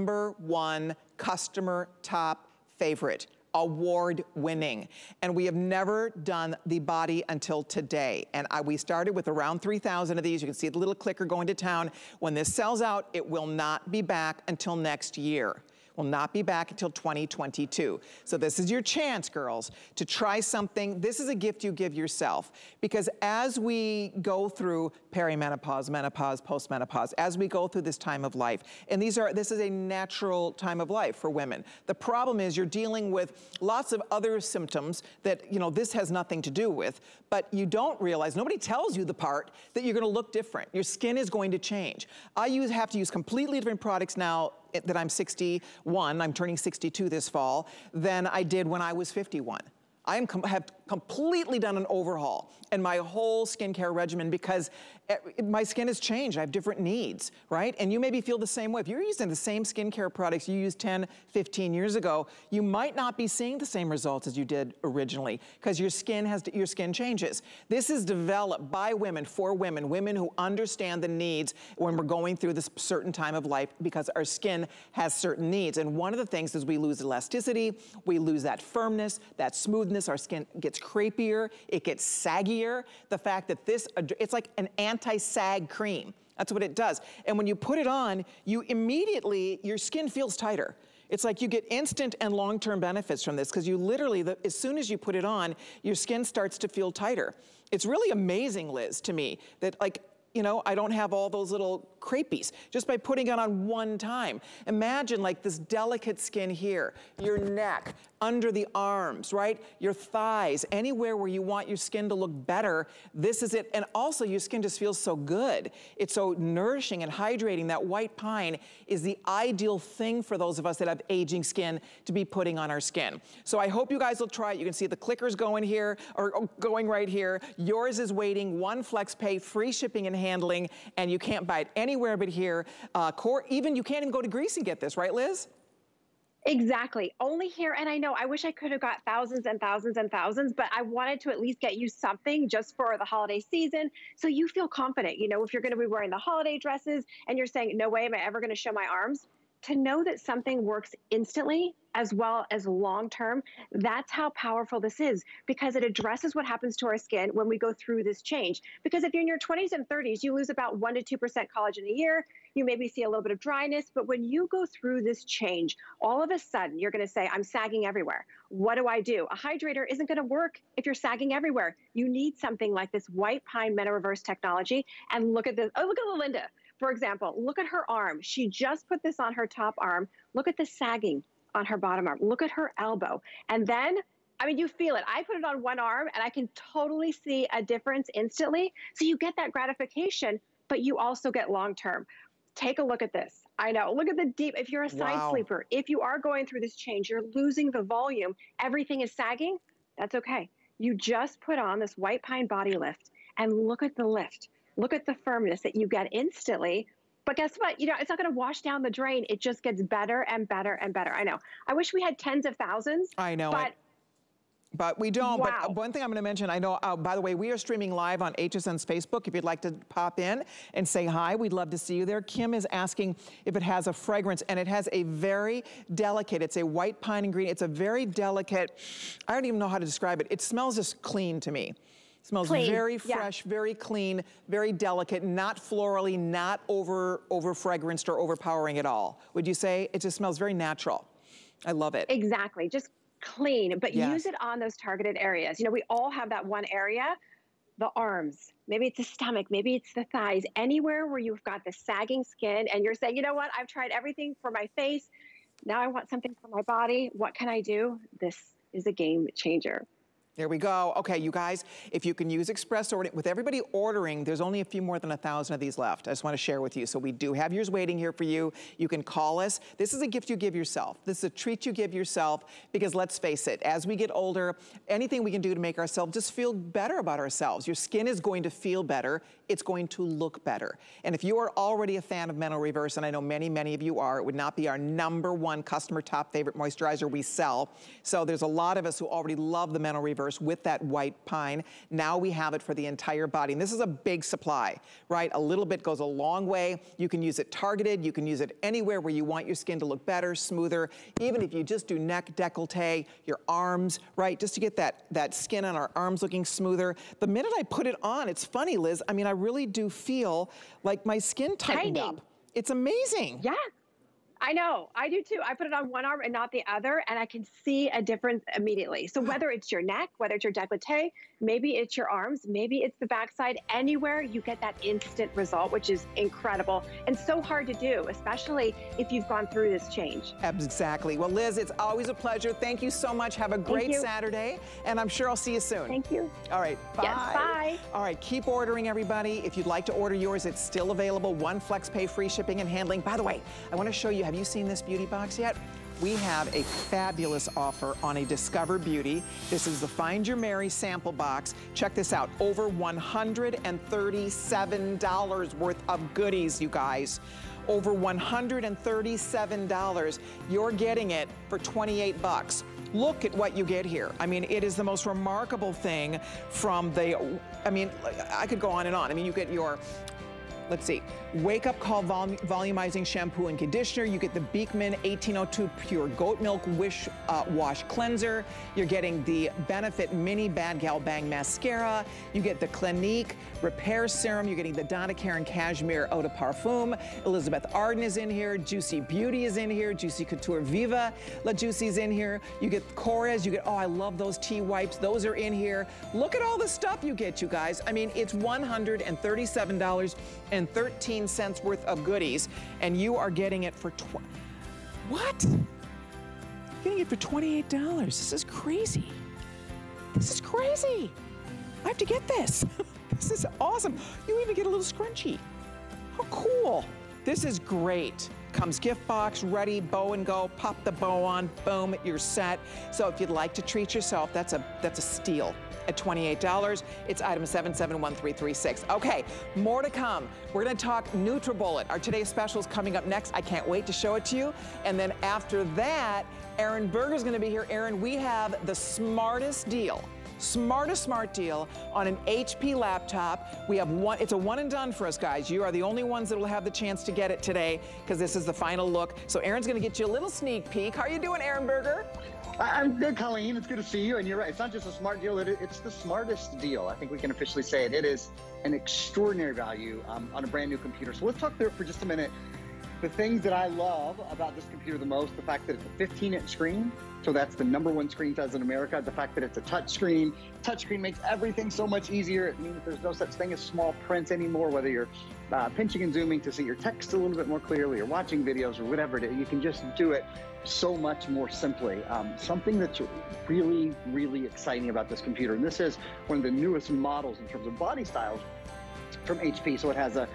#1 customer top favorite, award winning. And we have never done the body until today. And we started with around 3,000 of these. You can see the little clicker going to town. When this sells out, it will not be back until next year. Will not be back until 2022. So this is your chance, girls, to try something. This is a gift you give yourself, because as we go through perimenopause, menopause, postmenopause, as we go through this time of life, and this is a natural time of life for women. The problem is you're dealing with lots of other symptoms that, you know, this has nothing to do with, but you don't realize, nobody tells you the part that you're gonna look different. Your skin is going to change. I have to use completely different products now that I'm 61, I'm turning 62 this fall, than I did when I was 51. I have completely done an overhaul in my whole skincare regimen because my skin has changed. I have different needs, right? And you maybe feel the same way. If you're using the same skincare products you used 10, 15 years ago, you might not be seeing the same results as you did originally because your skin changes. This is developed by women, for women, women who understand the needs when we're going through this certain time of life because our skin has certain needs. And one of the things is we lose elasticity, we lose that firmness, that smoothness, our skin gets crepier, it gets saggier. The fact that it's like an anti-sag cream. That's what it does. And when you put it on, you immediately, your skin feels tighter. It's like you get instant and long-term benefits from this because you literally, as soon as you put it on, your skin starts to feel tighter. It's really amazing, Liz, to me, that like, you know, I don't have all those little crepies just by putting it on one time. Imagine like this delicate skin here, your neck, under the arms, right? Your thighs, anywhere where you want your skin to look better, this is it. And also your skin just feels so good. It's so nourishing and hydrating. That white pine is the ideal thing for those of us that have aging skin to be putting on our skin. So I hope you guys will try it. You can see the clickers going here, or going right here. Yours is waiting, one flex pay, free shipping and handling, and you can't buy it anywhere but here. Even you can't even go to Greece and get this, right, Liz? Exactly. Only here. And I know, I wish I could have got thousands and thousands and thousands, but I wanted to at least get you something just for the holiday season so you feel confident. You know, if you're going to be wearing the holiday dresses and you're saying, no way am I ever going to show my arms, to know that something works instantly as well as long-term, that's how powerful this is, because it addresses what happens to our skin when we go through this change. Because if you're in your 20s and 30s, you lose about 1% to 2% collagen a year, you maybe see a little bit of dryness, but when you go through this change, all of a sudden you're gonna say, I'm sagging everywhere. What do? A hydrator isn't gonna work if you're sagging everywhere. You need something like this white pine Meno Reverse technology. And look at this, oh, look at Linda. For example, look at her arm. She just put this on her top arm. Look at the sagging on her bottom arm. Look at her elbow. And then, I mean, you feel it. I put it on one arm and I can totally see a difference instantly. So you get that gratification, but you also get long-term. Take a look at this. I know, look at the deep, if you're a side sleeper, if you are going through this change, you're losing the volume, everything is sagging, that's okay. You just put on this white pine body lift and look at the lift. Look at the firmness that you get instantly. But guess what? You know, it's not going to wash down the drain. It just gets better and better and better. I know. I wish we had tens of thousands. I know. But we don't. Wow. But one thing I'm going to mention, I know, by the way, we are streaming live on HSN's Facebook. If you'd like to pop in and say hi, we'd love to see you there. Kim is asking if it has a fragrance, and it has a very delicate, it's a white pine ingredient. It's a very delicate, I don't even know how to describe it. It smells just clean to me. Smells clean. Very fresh, very clean, very delicate, not florally, not over fragranced or overpowering at all. Would you say? It just smells very natural. I love it. Exactly, just clean, but use it on those targeted areas. You know, we all have that one area, the arms, maybe it's the stomach, maybe it's the thighs, anywhere where you've got the sagging skin and you're saying, you know what, I've tried everything for my face. Now I want something for my body. What can I do? This is a game changer. There we go. Okay, you guys, if you can use express ordering, with everybody ordering, there's only a few more than 1,000 of these left. I just want to share with you. So we do have yours waiting here for you. You can call us. This is a gift you give yourself. This is a treat you give yourself, because let's face it, as we get older, anything we can do to make ourselves just feel better about ourselves. Your skin is going to feel better. It's going to look better. And if you are already a fan of Meno Reverse, and I know many, many of you are, it would not be our #1 customer top favorite moisturizer we sell. So there's a lot of us who already love the Meno Reverse with that white pine. Now we have it for the entire body. And this is a big supply, right? A little bit goes a long way. You can use it targeted. You can use it anywhere where you want your skin to look better, smoother. Even if you just do neck, décolleté, your arms, right? Just to get that skin on our arms looking smoother. The minute I put it on, it's funny, Liz. I mean, I really do feel like my skin tightened up. It's amazing. Yeah. I know, I do too. I put it on one arm and not the other, and I can see a difference immediately. So whether it's your neck, whether it's your décolleté, maybe it's your arms, maybe it's the backside, anywhere you get that instant result, which is incredible and so hard to do, especially if you've gone through this change. Exactly. Well, Liz, it's always a pleasure. Thank you so much. Have a great Saturday, and I'm sure I'll see you soon. Thank you. All right, bye. Yes, bye. All right, keep ordering, everybody. If you'd like to order yours, it's still available. 1 FlexPay, free shipping and handling. By the way, I want to show you, have you seen this beauty box yet? We have a fabulous offer on a Discover Beauty. This is the Find Your Mary sample box. Check this out, over $137 worth of goodies, you guys. Over $137. You're getting it for 28 bucks. Look at what you get here. I mean, it is the most remarkable thing from the, I mean, I could go on and on. I mean, you get your, let's see, Wake Up Call Volumizing Shampoo and Conditioner. You get the Beekman 1802 Pure Goat Milk Wash Cleanser. You're getting the Benefit Mini Bad Gal Bang Mascara. You get the Clinique Repair Serum. You're getting the Donna Karan Cashmere Eau de Parfum. Elizabeth Arden is in here. Juicy Beauty is in here. Juicy Couture Viva La Juicy's in here. You get Korres. You get, oh, I love those tea wipes. Those are in here. Look at all the stuff you get, you guys. I mean, it's $137.13 worth of goodies, and you are getting it for what? You're getting it for $28. This is crazy. This is crazy. I have to get this. This is awesome. You even get a little scrunchie. How cool. This is great. Comes gift box, ready, bow and go, pop the bow on, boom, you're set. So if you'd like to treat yourself, that's a steal. At $28, it's item 771336. Okay, more to come. We're gonna talk NutriBullet. Our today's special is coming up next. I can't wait to show it to you. And then after that, Aaron Berger's gonna be here. Aaron, we have the smartest deal. Smartest smart deal on an HP laptop. We have one, it's a one and done for us, guys. You are the only ones that will have the chance to get it today, because this is the final look. So Aaron's gonna get you a little sneak peek. How are you doing, Aaron Berger? I'm good, Colleen. It's good to see you. And you're right. It's not just a smart deal. It's the smartest deal. I think we can officially say it. It is an extraordinary value on a brand new computer. So let's talk through it for just a minute. The things that I love about this computer the most, the fact that it's a 15-inch screen. So that's the #1 screen size in America. The fact that it's a touch screen. Touch screen makes everything so much easier. It means there's no such thing as small print anymore, whether you're pinching and zooming to see your text a little bit more clearly or watching videos or whatever it is. You can just do it so much more simply. Something that's really, really exciting about this computer, and this is one of the newest models in terms of body styles from HP. So it has a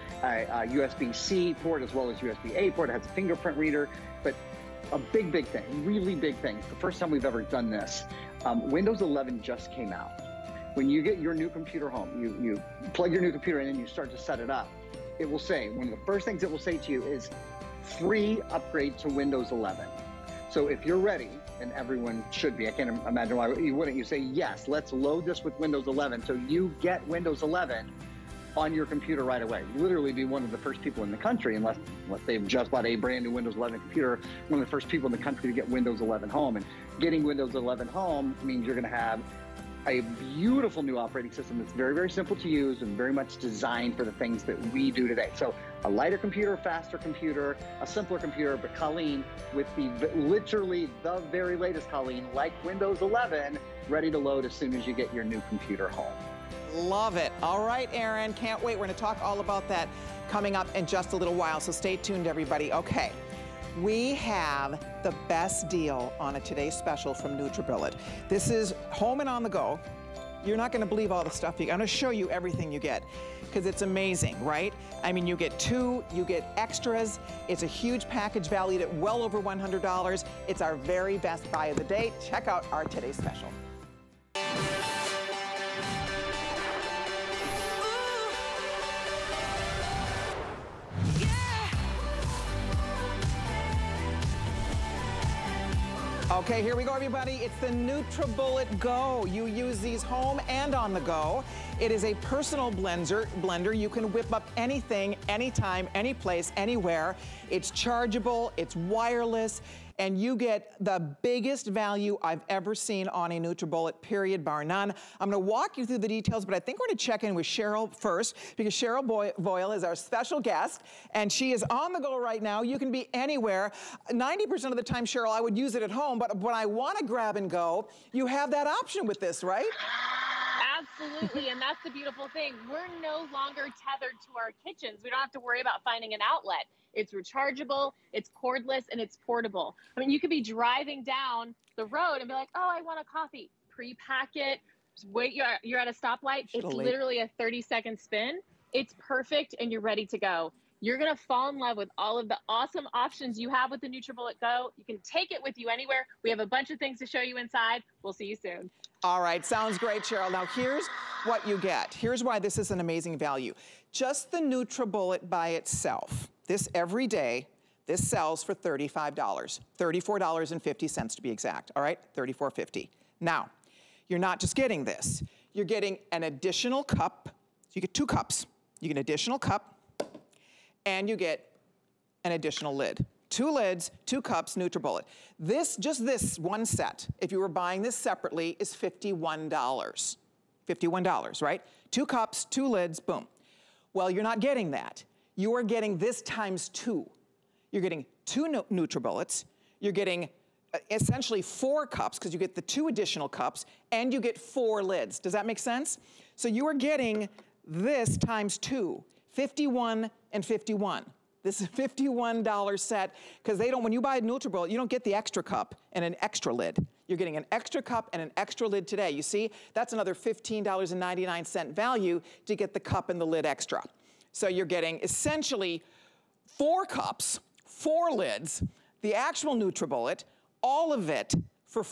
USB-C port as well as USB-A port. It has a fingerprint reader, but a big thing, really big thing. It's the first time we've ever done this. Windows 11 just came out. When you get your new computer home, you plug your new computer in and you start to set it up, it will say, one of the first things it will say to you is free upgrade to Windows 11. So if you're ready, and everyone should be, I can't imagine why you wouldn't, you say, yes, let's load this with Windows 11. So you get Windows 11 on your computer right away. Literally be one of the first people in the country, unless they've just bought a brand new Windows 11 computer, one of the first people in the country to get Windows 11 home. And getting Windows 11 home means you're gonna have a beautiful new operating system that's very, very simple to use and very much designed for the things that we do today. So a lighter computer, faster computer, a simpler computer, but Colleen, with the literally the very latest Colleen, like Windows 11, ready to load as soon as you get your new computer home. Love it. All right, Aaron, can't wait. We're gonna talk all about that coming up in just a little while, so stay tuned, everybody. Okay, We have the best deal on a today's special from NutriBullet. This is home and on the go. You're not gonna believe all the stuff I'm gonna show you everything you get, because it's amazing, right? I mean, you get 2, you get extras. It's a huge package valued at well over $100. It's our very best buy of the day. Check out our today's special. Okay, here we go, everybody. It's the NutriBullet Go. You use these home and on the go. It is a personal blender. You can whip up anything, anytime, any place, anywhere. It's chargeable, it's wireless, and you get the biggest value I've ever seen on a NutriBullet, period, bar none. I'm gonna walk you through the details, but I think we're gonna check in with Cheryl first, because Cheryl Boyle is our special guest, and she is on the go right now. You can be anywhere. 90% of the time, Cheryl, I would use it at home, but when I wanna grab and go, you have that option with this, right? Absolutely, and that's the beautiful thing. We're no longer tethered to our kitchens. We don't have to worry about finding an outlet. It's rechargeable, it's cordless, and it's portable. I mean, you could be driving down the road and be like, oh, I want a coffee. Pre-pack it, just wait, you're at a stoplight. It's literally a 30-second spin. It's perfect, and you're ready to go. You're gonna fall in love with all of the awesome options you have with the NutriBullet Go. You can take it with you anywhere. We have a bunch of things to show you inside. We'll see you soon. All right, sounds great, Cheryl. Now here's what you get. Here's why this is an amazing value. Just the NutriBullet by itself, this every day, this sells for $35, $34.50 to be exact, all right? $34.50. Now, you're not just getting this. You're getting an additional cup. So you get 2 cups. You get an additional cup, and you get an additional lid. 2 lids, 2 cups, NutriBullet. Just this one set, if you were buying this separately, is $51. $51, right? 2 cups, 2 lids, boom. Well, you're not getting that. You are getting this times 2. You're getting 2 NutriBullets. You're getting essentially 4 cups, because you get the 2 additional cups, and you get 4 lids. Does that make sense? So you are getting this times 2, 51 and 51. This is a $51 set, because when you buy a NutriBullet, you don't get the extra cup and an extra lid. You're getting an extra cup and an extra lid today. You see, that's another $15.99 value to get the cup and the lid extra. So you're getting essentially 4 cups, 4 lids, the actual NutriBullet, all of it for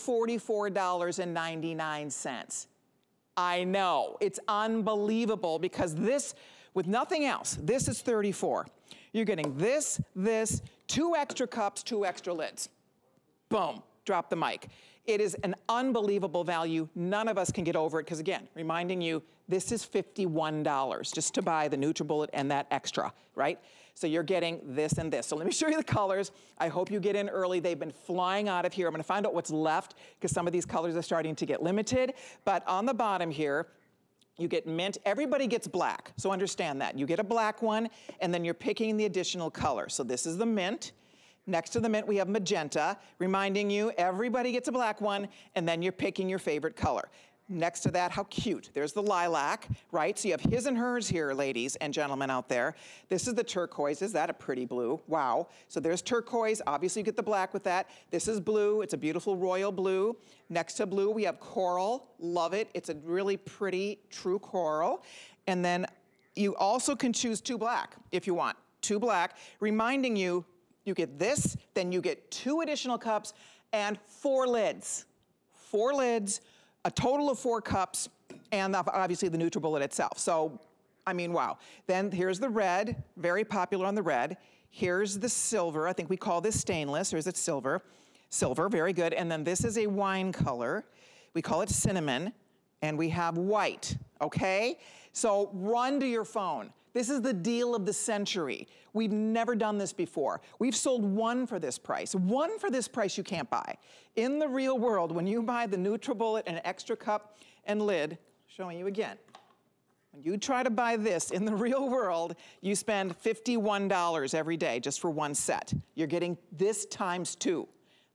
$44.99. I know, it's unbelievable, because this, with nothing else, this is $34. You're getting this, 2 extra cups, 2 extra lids. Boom, drop the mic. It is an unbelievable value. None of us can get over it, because again, reminding you, this is $51 just to buy the NutriBullet and that extra, right? So you're getting this and this. So let me show you the colors. I hope you get in early. They've been flying out of here. I'm gonna find out what's left, because some of these colors are starting to get limited. But on the bottom here, you get mint. Everybody gets black, so understand that. You get a black one, and then you're picking the additional color. So this is the mint. Next to the mint, we have magenta, reminding you everybody gets a black one, and then you're picking your favorite color. Next to that, how cute. There's the lilac, right? So you have his and hers here, ladies and gentlemen out there. This is the turquoise. Is that a pretty blue? Wow. So there's turquoise. Obviously, you get the black with that. This is blue. It's a beautiful royal blue. Next to blue, we have coral. Love it. It's a really pretty, true coral. And then you also can choose 2 black if you want. 2 black, reminding you, you get this, then you get 2 additional cups and 4 lids. 4 lids, a total of 4 cups, and obviously the NutriBullet itself. So, I mean, wow. Then here's the red, very popular on the red. Here's the silver. I think we call this stainless, or is it silver? Silver, very good. And then this is a wine color. We call it cinnamon, and we have white, okay? So run to your phone. This is the deal of the century. We've never done this before. We've sold 1 for this price. 1 for this price you can't buy. In the real world, when you buy the NutriBullet and an extra cup and lid, showing you again, when you try to buy this in the real world, you spend $51 every day just for 1 set. You're getting this times 2.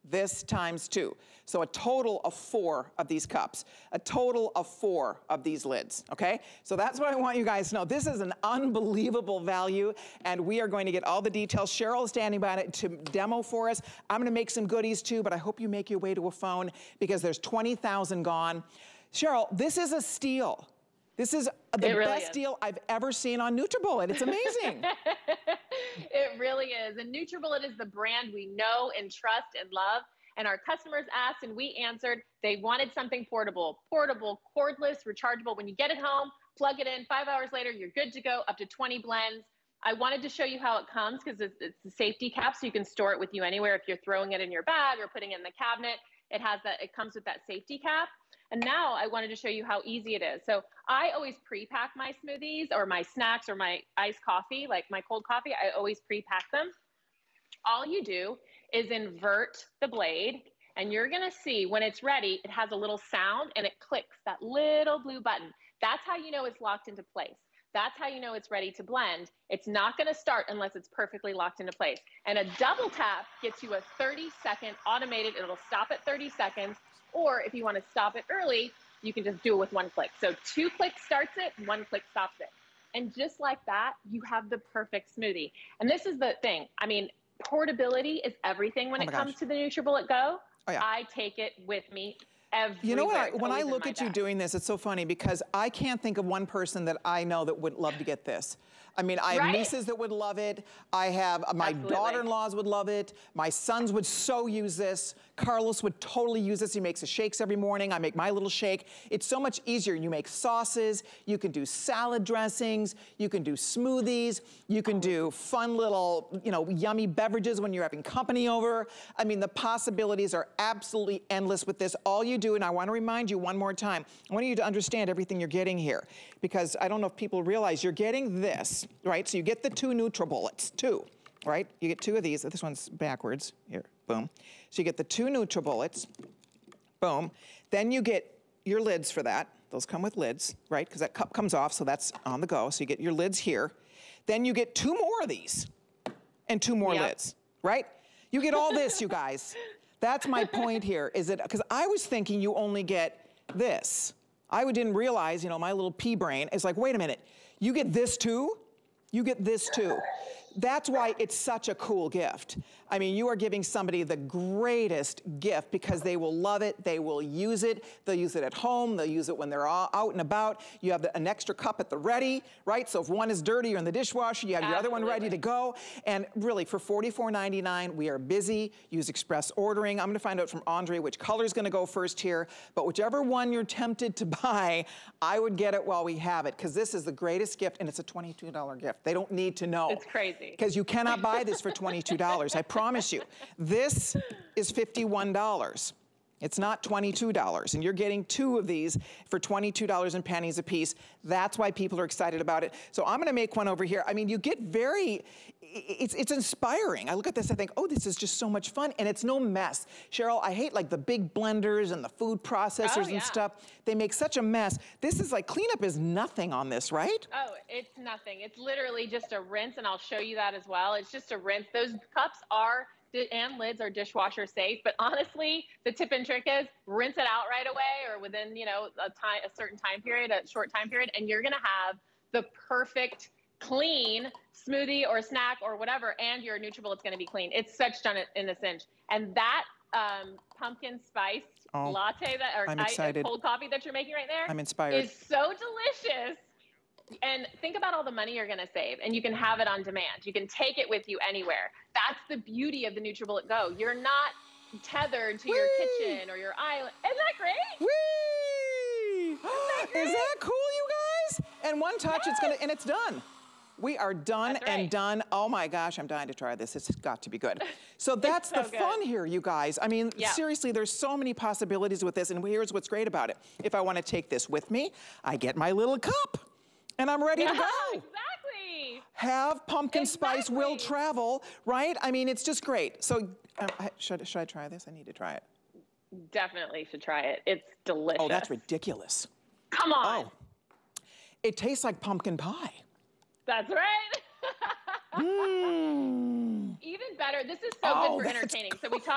this times 2. So a total of 4 of these cups, a total of 4 of these lids, okay? So that's what I want you guys to know. This is an unbelievable value, and we are going to get all the details. Cheryl is standing by to demo for us. I'm gonna make some goodies too, but I hope you make your way to a phone because there's 20,000 gone. Cheryl, this is a steal. This is the best deal I've ever seen on NutriBullet. It's amazing. It really is. And NutriBullet is the brand we know and trust and love. And our customers asked and we answered. They wanted something portable, cordless, rechargeable. When you get it home, plug it in. 5 hours later, you're good to go, up to 20 blends. I wanted to show you how it comes because it's the safety cap, so you can store it with you anywhere. If you're throwing it in your bag or putting it in the cabinet, it comes with that safety cap. And now I wanted to show you how easy it is. So I always pre-pack my smoothies or my snacks or my iced coffee, like my cold coffee, I always pre-pack them. All you do is invert the blade and you're gonna see when it's ready, it has a little sound and it clicks, that little blue button. That's how you know it's locked into place. That's how you know it's ready to blend. It's not gonna start unless it's perfectly locked into place. And a double tap gets you a 30-second automated, it'll stop at 30 seconds. Or if you want to stop it early, you can just do it with 1 click. So 2 clicks starts it, 1 click stops it. And just like that, you have the perfect smoothie. And this is the thing. I mean, portability is everything when it comes to the NutriBullet Go. Oh, yeah. I take it with me everywhere. You know what? When I look at you doing this, it's so funny because I can't think of one person that I know that would love to get this. I mean, I have nieces that would love it. I have, my daughter-in-laws would love it. My sons would so use this. Carlos would totally use this. He makes the shakes every morning. I make my little shake. It's so much easier. You make sauces. You can do salad dressings. You can do smoothies. You can do fun little, you know, yummy beverages when you're having company over. I mean, the possibilities are absolutely endless with this. All you do, and I want to remind you one more time, I want you to understand everything you're getting here because I don't know if people realize you're getting this, right? So you get the 2 NutriBullets, 2, right? You get 2 of these. This one's backwards. Here, boom. So you get the 2 NutriBullets, boom. Then you get your lids for that. Those come with lids, right? Because that cup comes off, so that's on the go. So you get your lids here. Then you get 2 more of these and 2 more lids, right? You get all this, you guys. That's my point here, is it, because I was thinking you only get this. I didn't realize, you know, my little pea brain is like, wait a minute, you get this too? You get this too. That's why it's such a cool gift. I mean, you are giving somebody the greatest gift because they will love it, they will use it, they'll use it at home, they'll use it when they're all out and about. You have an extra cup at the ready, right? So if one is dirty or in the dishwasher, you have your other one ready to go. And really, for $44.99, we are busy. Use express ordering. I'm gonna find out from Andre which color is gonna go first here, but whichever one you're tempted to buy, I would get it while we have it because this is the greatest gift and it's a $22 gift. They don't need to know. It's crazy. Because you cannot buy this for $22. I promise you. This is $51. It's not $22. And you're getting 2 of these for $22 and pennies a piece. That's why people are excited about it. So I'm gonna make one over here. I mean, you get it's inspiring. I look at this, I think, oh, this is just so much fun. And it's no mess. Cheryl, I hate like the big blenders and the food processors and stuff. They make such a mess. This is like, cleanup is nothing on this, right? Oh, it's nothing. It's literally just a rinse, and I'll show you that as well. It's just a rinse. Those cups and lids are dishwasher safe, but honestly, the tip and trick is rinse it out right away or within, you know, a certain time period, a short time period, and you're gonna have the perfect clean smoothie or snack or whatever, and your NutriBullet's gonna be clean. It's such done in a cinch. And that pumpkin spice latte cold coffee that you're making right there, I'm inspired, is so delicious. And think about all the money you're gonna save, and you can have it on demand. You can take it with you anywhere. That's the beauty of the NutriBullet Go. You're not tethered to your kitchen or your island. Isn't that great? Is that cool, you guys? And one touch, it's done. We are done and done. Oh my gosh, I'm dying to try this. It's got to be good. So that's the fun here, you guys. I mean, seriously, there's so many possibilities with this, and here's what's great about it. If I want to take this with me, I get my little cup. And I'm ready to go. Exactly. Have pumpkin spice will travel, right? I mean, it's just great. So should I try this? I need to try it. Definitely should try it. It's delicious. Oh, that's ridiculous. Come on. Oh, it tastes like pumpkin pie. That's right. Even better. This is so good for entertaining. So we talk about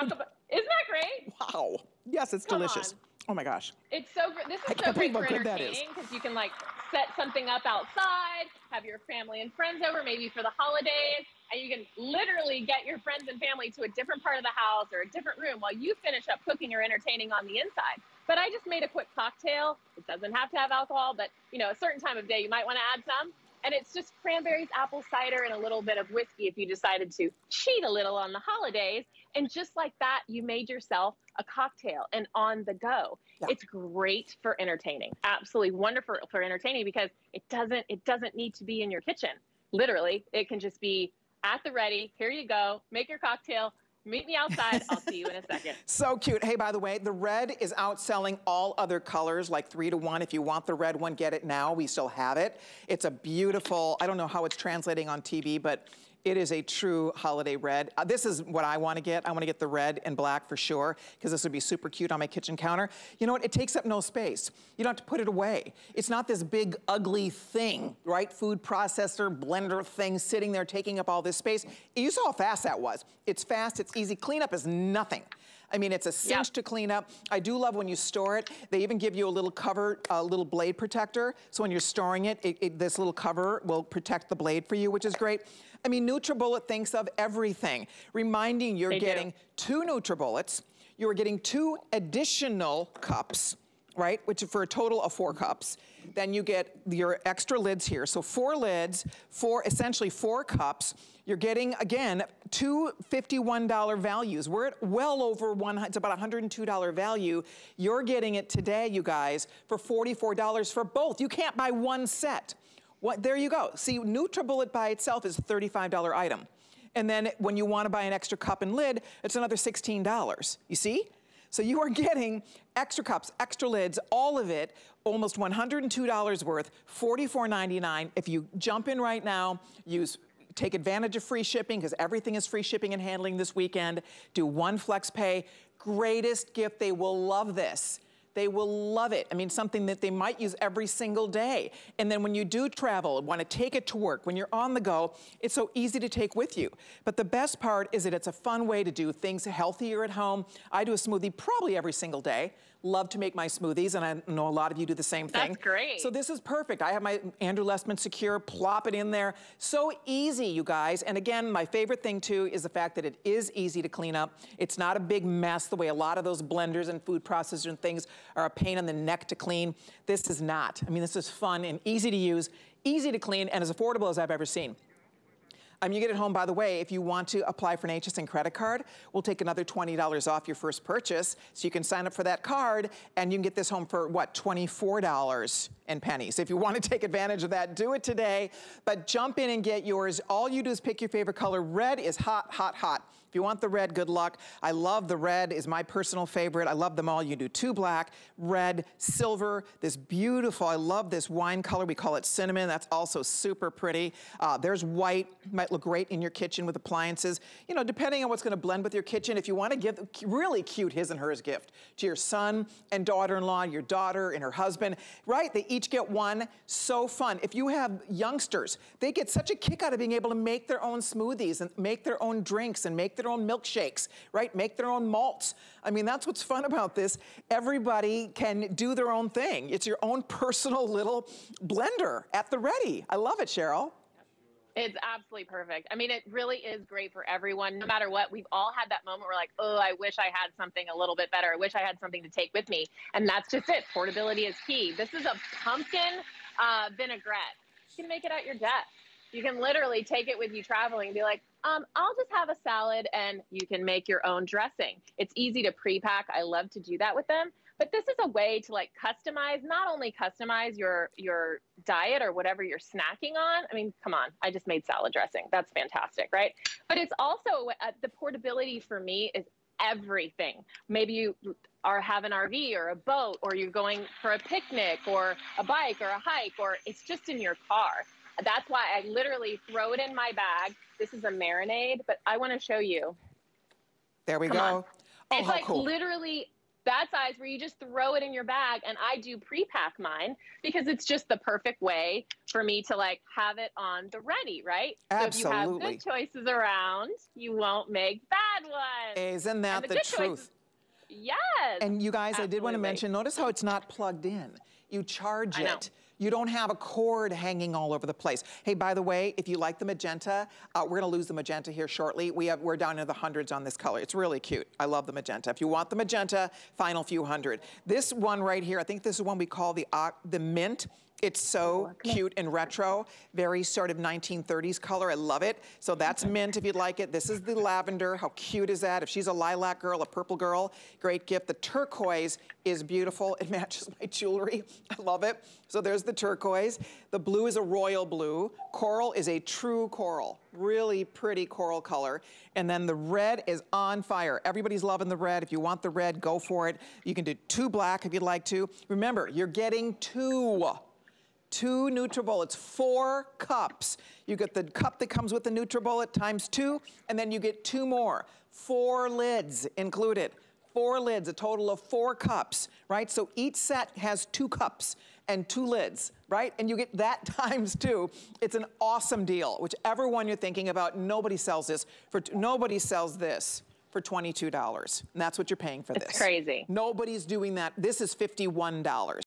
Isn't that great? Wow. Yes, it's delicious. Oh my gosh. It's so great. This is so great for entertaining because you can like set something up outside, have your family and friends over, maybe for the holidays, and you can literally get your friends and family to a different part of the house or a different room while you finish up cooking or entertaining on the inside. But I just made a quick cocktail. It doesn't have to have alcohol, but you know, a certain time of day you might want to add some. And it's just cranberries, apple cider, and a little bit of whiskey if you decided to cheat a little on the holidays. And just like that, you made yourself a cocktail and on the go. Yeah. It's great for entertaining. Absolutely wonderful for entertaining because it doesn't need to be in your kitchen. Literally, it can just be at the ready. Here you go. Make your cocktail. Meet me outside. I'll see you in a second. So cute. Hey, by the way, the red is outselling all other colors, like 3 to 1. If you want the red one, get it now. We still have it. It's a beautiful, I don't know how it's translating on TV, but it is a true holiday red. This is what I want to get. I want to get the red and black for sure, because this would be super cute on my kitchen counter. You know what? It takes up no space. You don't have to put it away. It's not this big, ugly thing, right? Food processor, blender thing sitting there taking up all this space. You saw how fast that was. It's fast, it's easy. Cleanup is nothing. I mean, it's a cinch to clean up. I do love when you store it. They even give you a little cover, a little blade protector. So when you're storing it, this little cover will protect the blade for you, which is great. I mean, NutriBullet thinks of everything, reminding you're getting 2 NutriBullets. You're getting 2 additional cups, right? Which is for a total of 4 cups. Then you get your extra lids here. So 4 lids, essentially 4 cups. You're getting, again, 2 $51 values. We're at well over it's about $102 value. You're getting it today, you guys, for $44 for both. You can't buy one set. There you go. See, NutriBullet by itself is a $35 item. And then when you want to buy an extra cup and lid, it's another $16. You see? So you are getting extra cups, extra lids, all of it, almost $102 worth, $44.99. If you jump in right now, take advantage of free shipping, because everything is free shipping and handling this weekend. Do 1 flex pay. Greatest gift. They will love this. They will love it. I mean, something that they might use every single day. And then when you do travel, want to take it to work, when you're on the go, it's so easy to take with you. But the best part is that it's a fun way to do things healthier at home. I do a smoothie probably every single day. Love to make my smoothies, and I know a lot of you do the same thing. That's great. So this is perfect. I have my Andrew Lessman Secure, plop it in there. So easy, you guys. And again, my favorite thing too is the fact that it is easy to clean up. It's not a big mess the way a lot of those blenders and food processors and things are a pain in the neck to clean. This is not. I mean, this is fun and easy to use, easy to clean, and as affordable as I've ever seen. You get it home, by the way, if you want to apply for an HSN credit card, we'll take another $20 off your first purchase. So you can sign up for that card and you can get this home for what, $24 and pennies. If you want to take advantage of that, do it today. But jump in and get yours. All you do is pick your favorite color. Red is hot, hot, hot. If you want the red, good luck. I love the red, is my personal favorite. I love them all. You do 2 black, red, silver, this beautiful, I love this wine color. We call it cinnamon. That's also super pretty. There's white, might look great in your kitchen with appliances. You know, depending on what's gonna blend with your kitchen, if you wanna give really cute his and hers gift to your son and daughter-in-law, your daughter and her husband, right? They each get 1, so fun. If you have youngsters, they get such a kick out of being able to make their own smoothies and make their own drinks and make their own milkshakes, right? Make their own malts. I mean, that's what's fun about this. Everybody can do their own thing. It's your own personal little blender at the ready. I love it, Cheryl. It's absolutely perfect. I mean, it really is great for everyone, no matter what. We've all had that moment where like, oh, I wish I had something a little bit better. I wish I had something to take with me. And that's just it. Portability is key. This is a pumpkin vinaigrette. You can make it at your desk. You can literally take it with you traveling and be like, I'll just have a salad, and you can make your own dressing. It's easy to pre-pack. I love to do that with them. But this is a way to like customize, not only customize your diet or whatever you're snacking on. I mean, come on, I just made salad dressing. That's fantastic, right? But it's also, the portability for me is everything. Maybe you have an RV or a boat, or you're going for a picnic or a bike or a hike, or it's just in your car. That's why I literally throw it in my bag. This is a marinade, but I want to show you. There we go. Oh, it's like cool. Literally that size where you just throw it in your bag. And I do pre-pack mine because it's just the perfect way for me to like have it on the ready, right? Absolutely. So if you have good choices around, you won't make bad ones. Isn't that the truth? Yes. And you guys, absolutely. I did want to mention, notice how it's not plugged in. You charge it. You don't have a cord hanging all over the place. Hey, by the way, if you like the magenta, we're gonna lose the magenta here shortly. We're down to the hundreds on this color. It's really cute. I love the magenta. If you want the magenta, final few hundred. This one right here, I think this is one we call the mint. It's so cute and retro, very sort of 1930s color. I love it. So that's mint if you'd like it. This is the lavender. How cute is that? If she's a lilac girl, a purple girl, great gift. The turquoise is beautiful. It matches my jewelry. I love it. So there's the turquoise. The blue is a royal blue. Coral is a true coral. Really pretty coral color. And then the red is on fire. Everybody's loving the red. If you want the red, go for it. You can do 2 black if you'd like to. Remember, you're getting 2 NutriBullets, 4 cups. You get the cup that comes with the NutriBullet times 2, and then you get 2 more. 4 lids included. 4 lids, a total of 4 cups, right? So each set has 2 cups and 2 lids, right? And you get that times 2. It's an awesome deal. Whichever one you're thinking about, nobody sells this for $22. And that's what you're paying for this. It's crazy. Nobody's doing that. This is $51.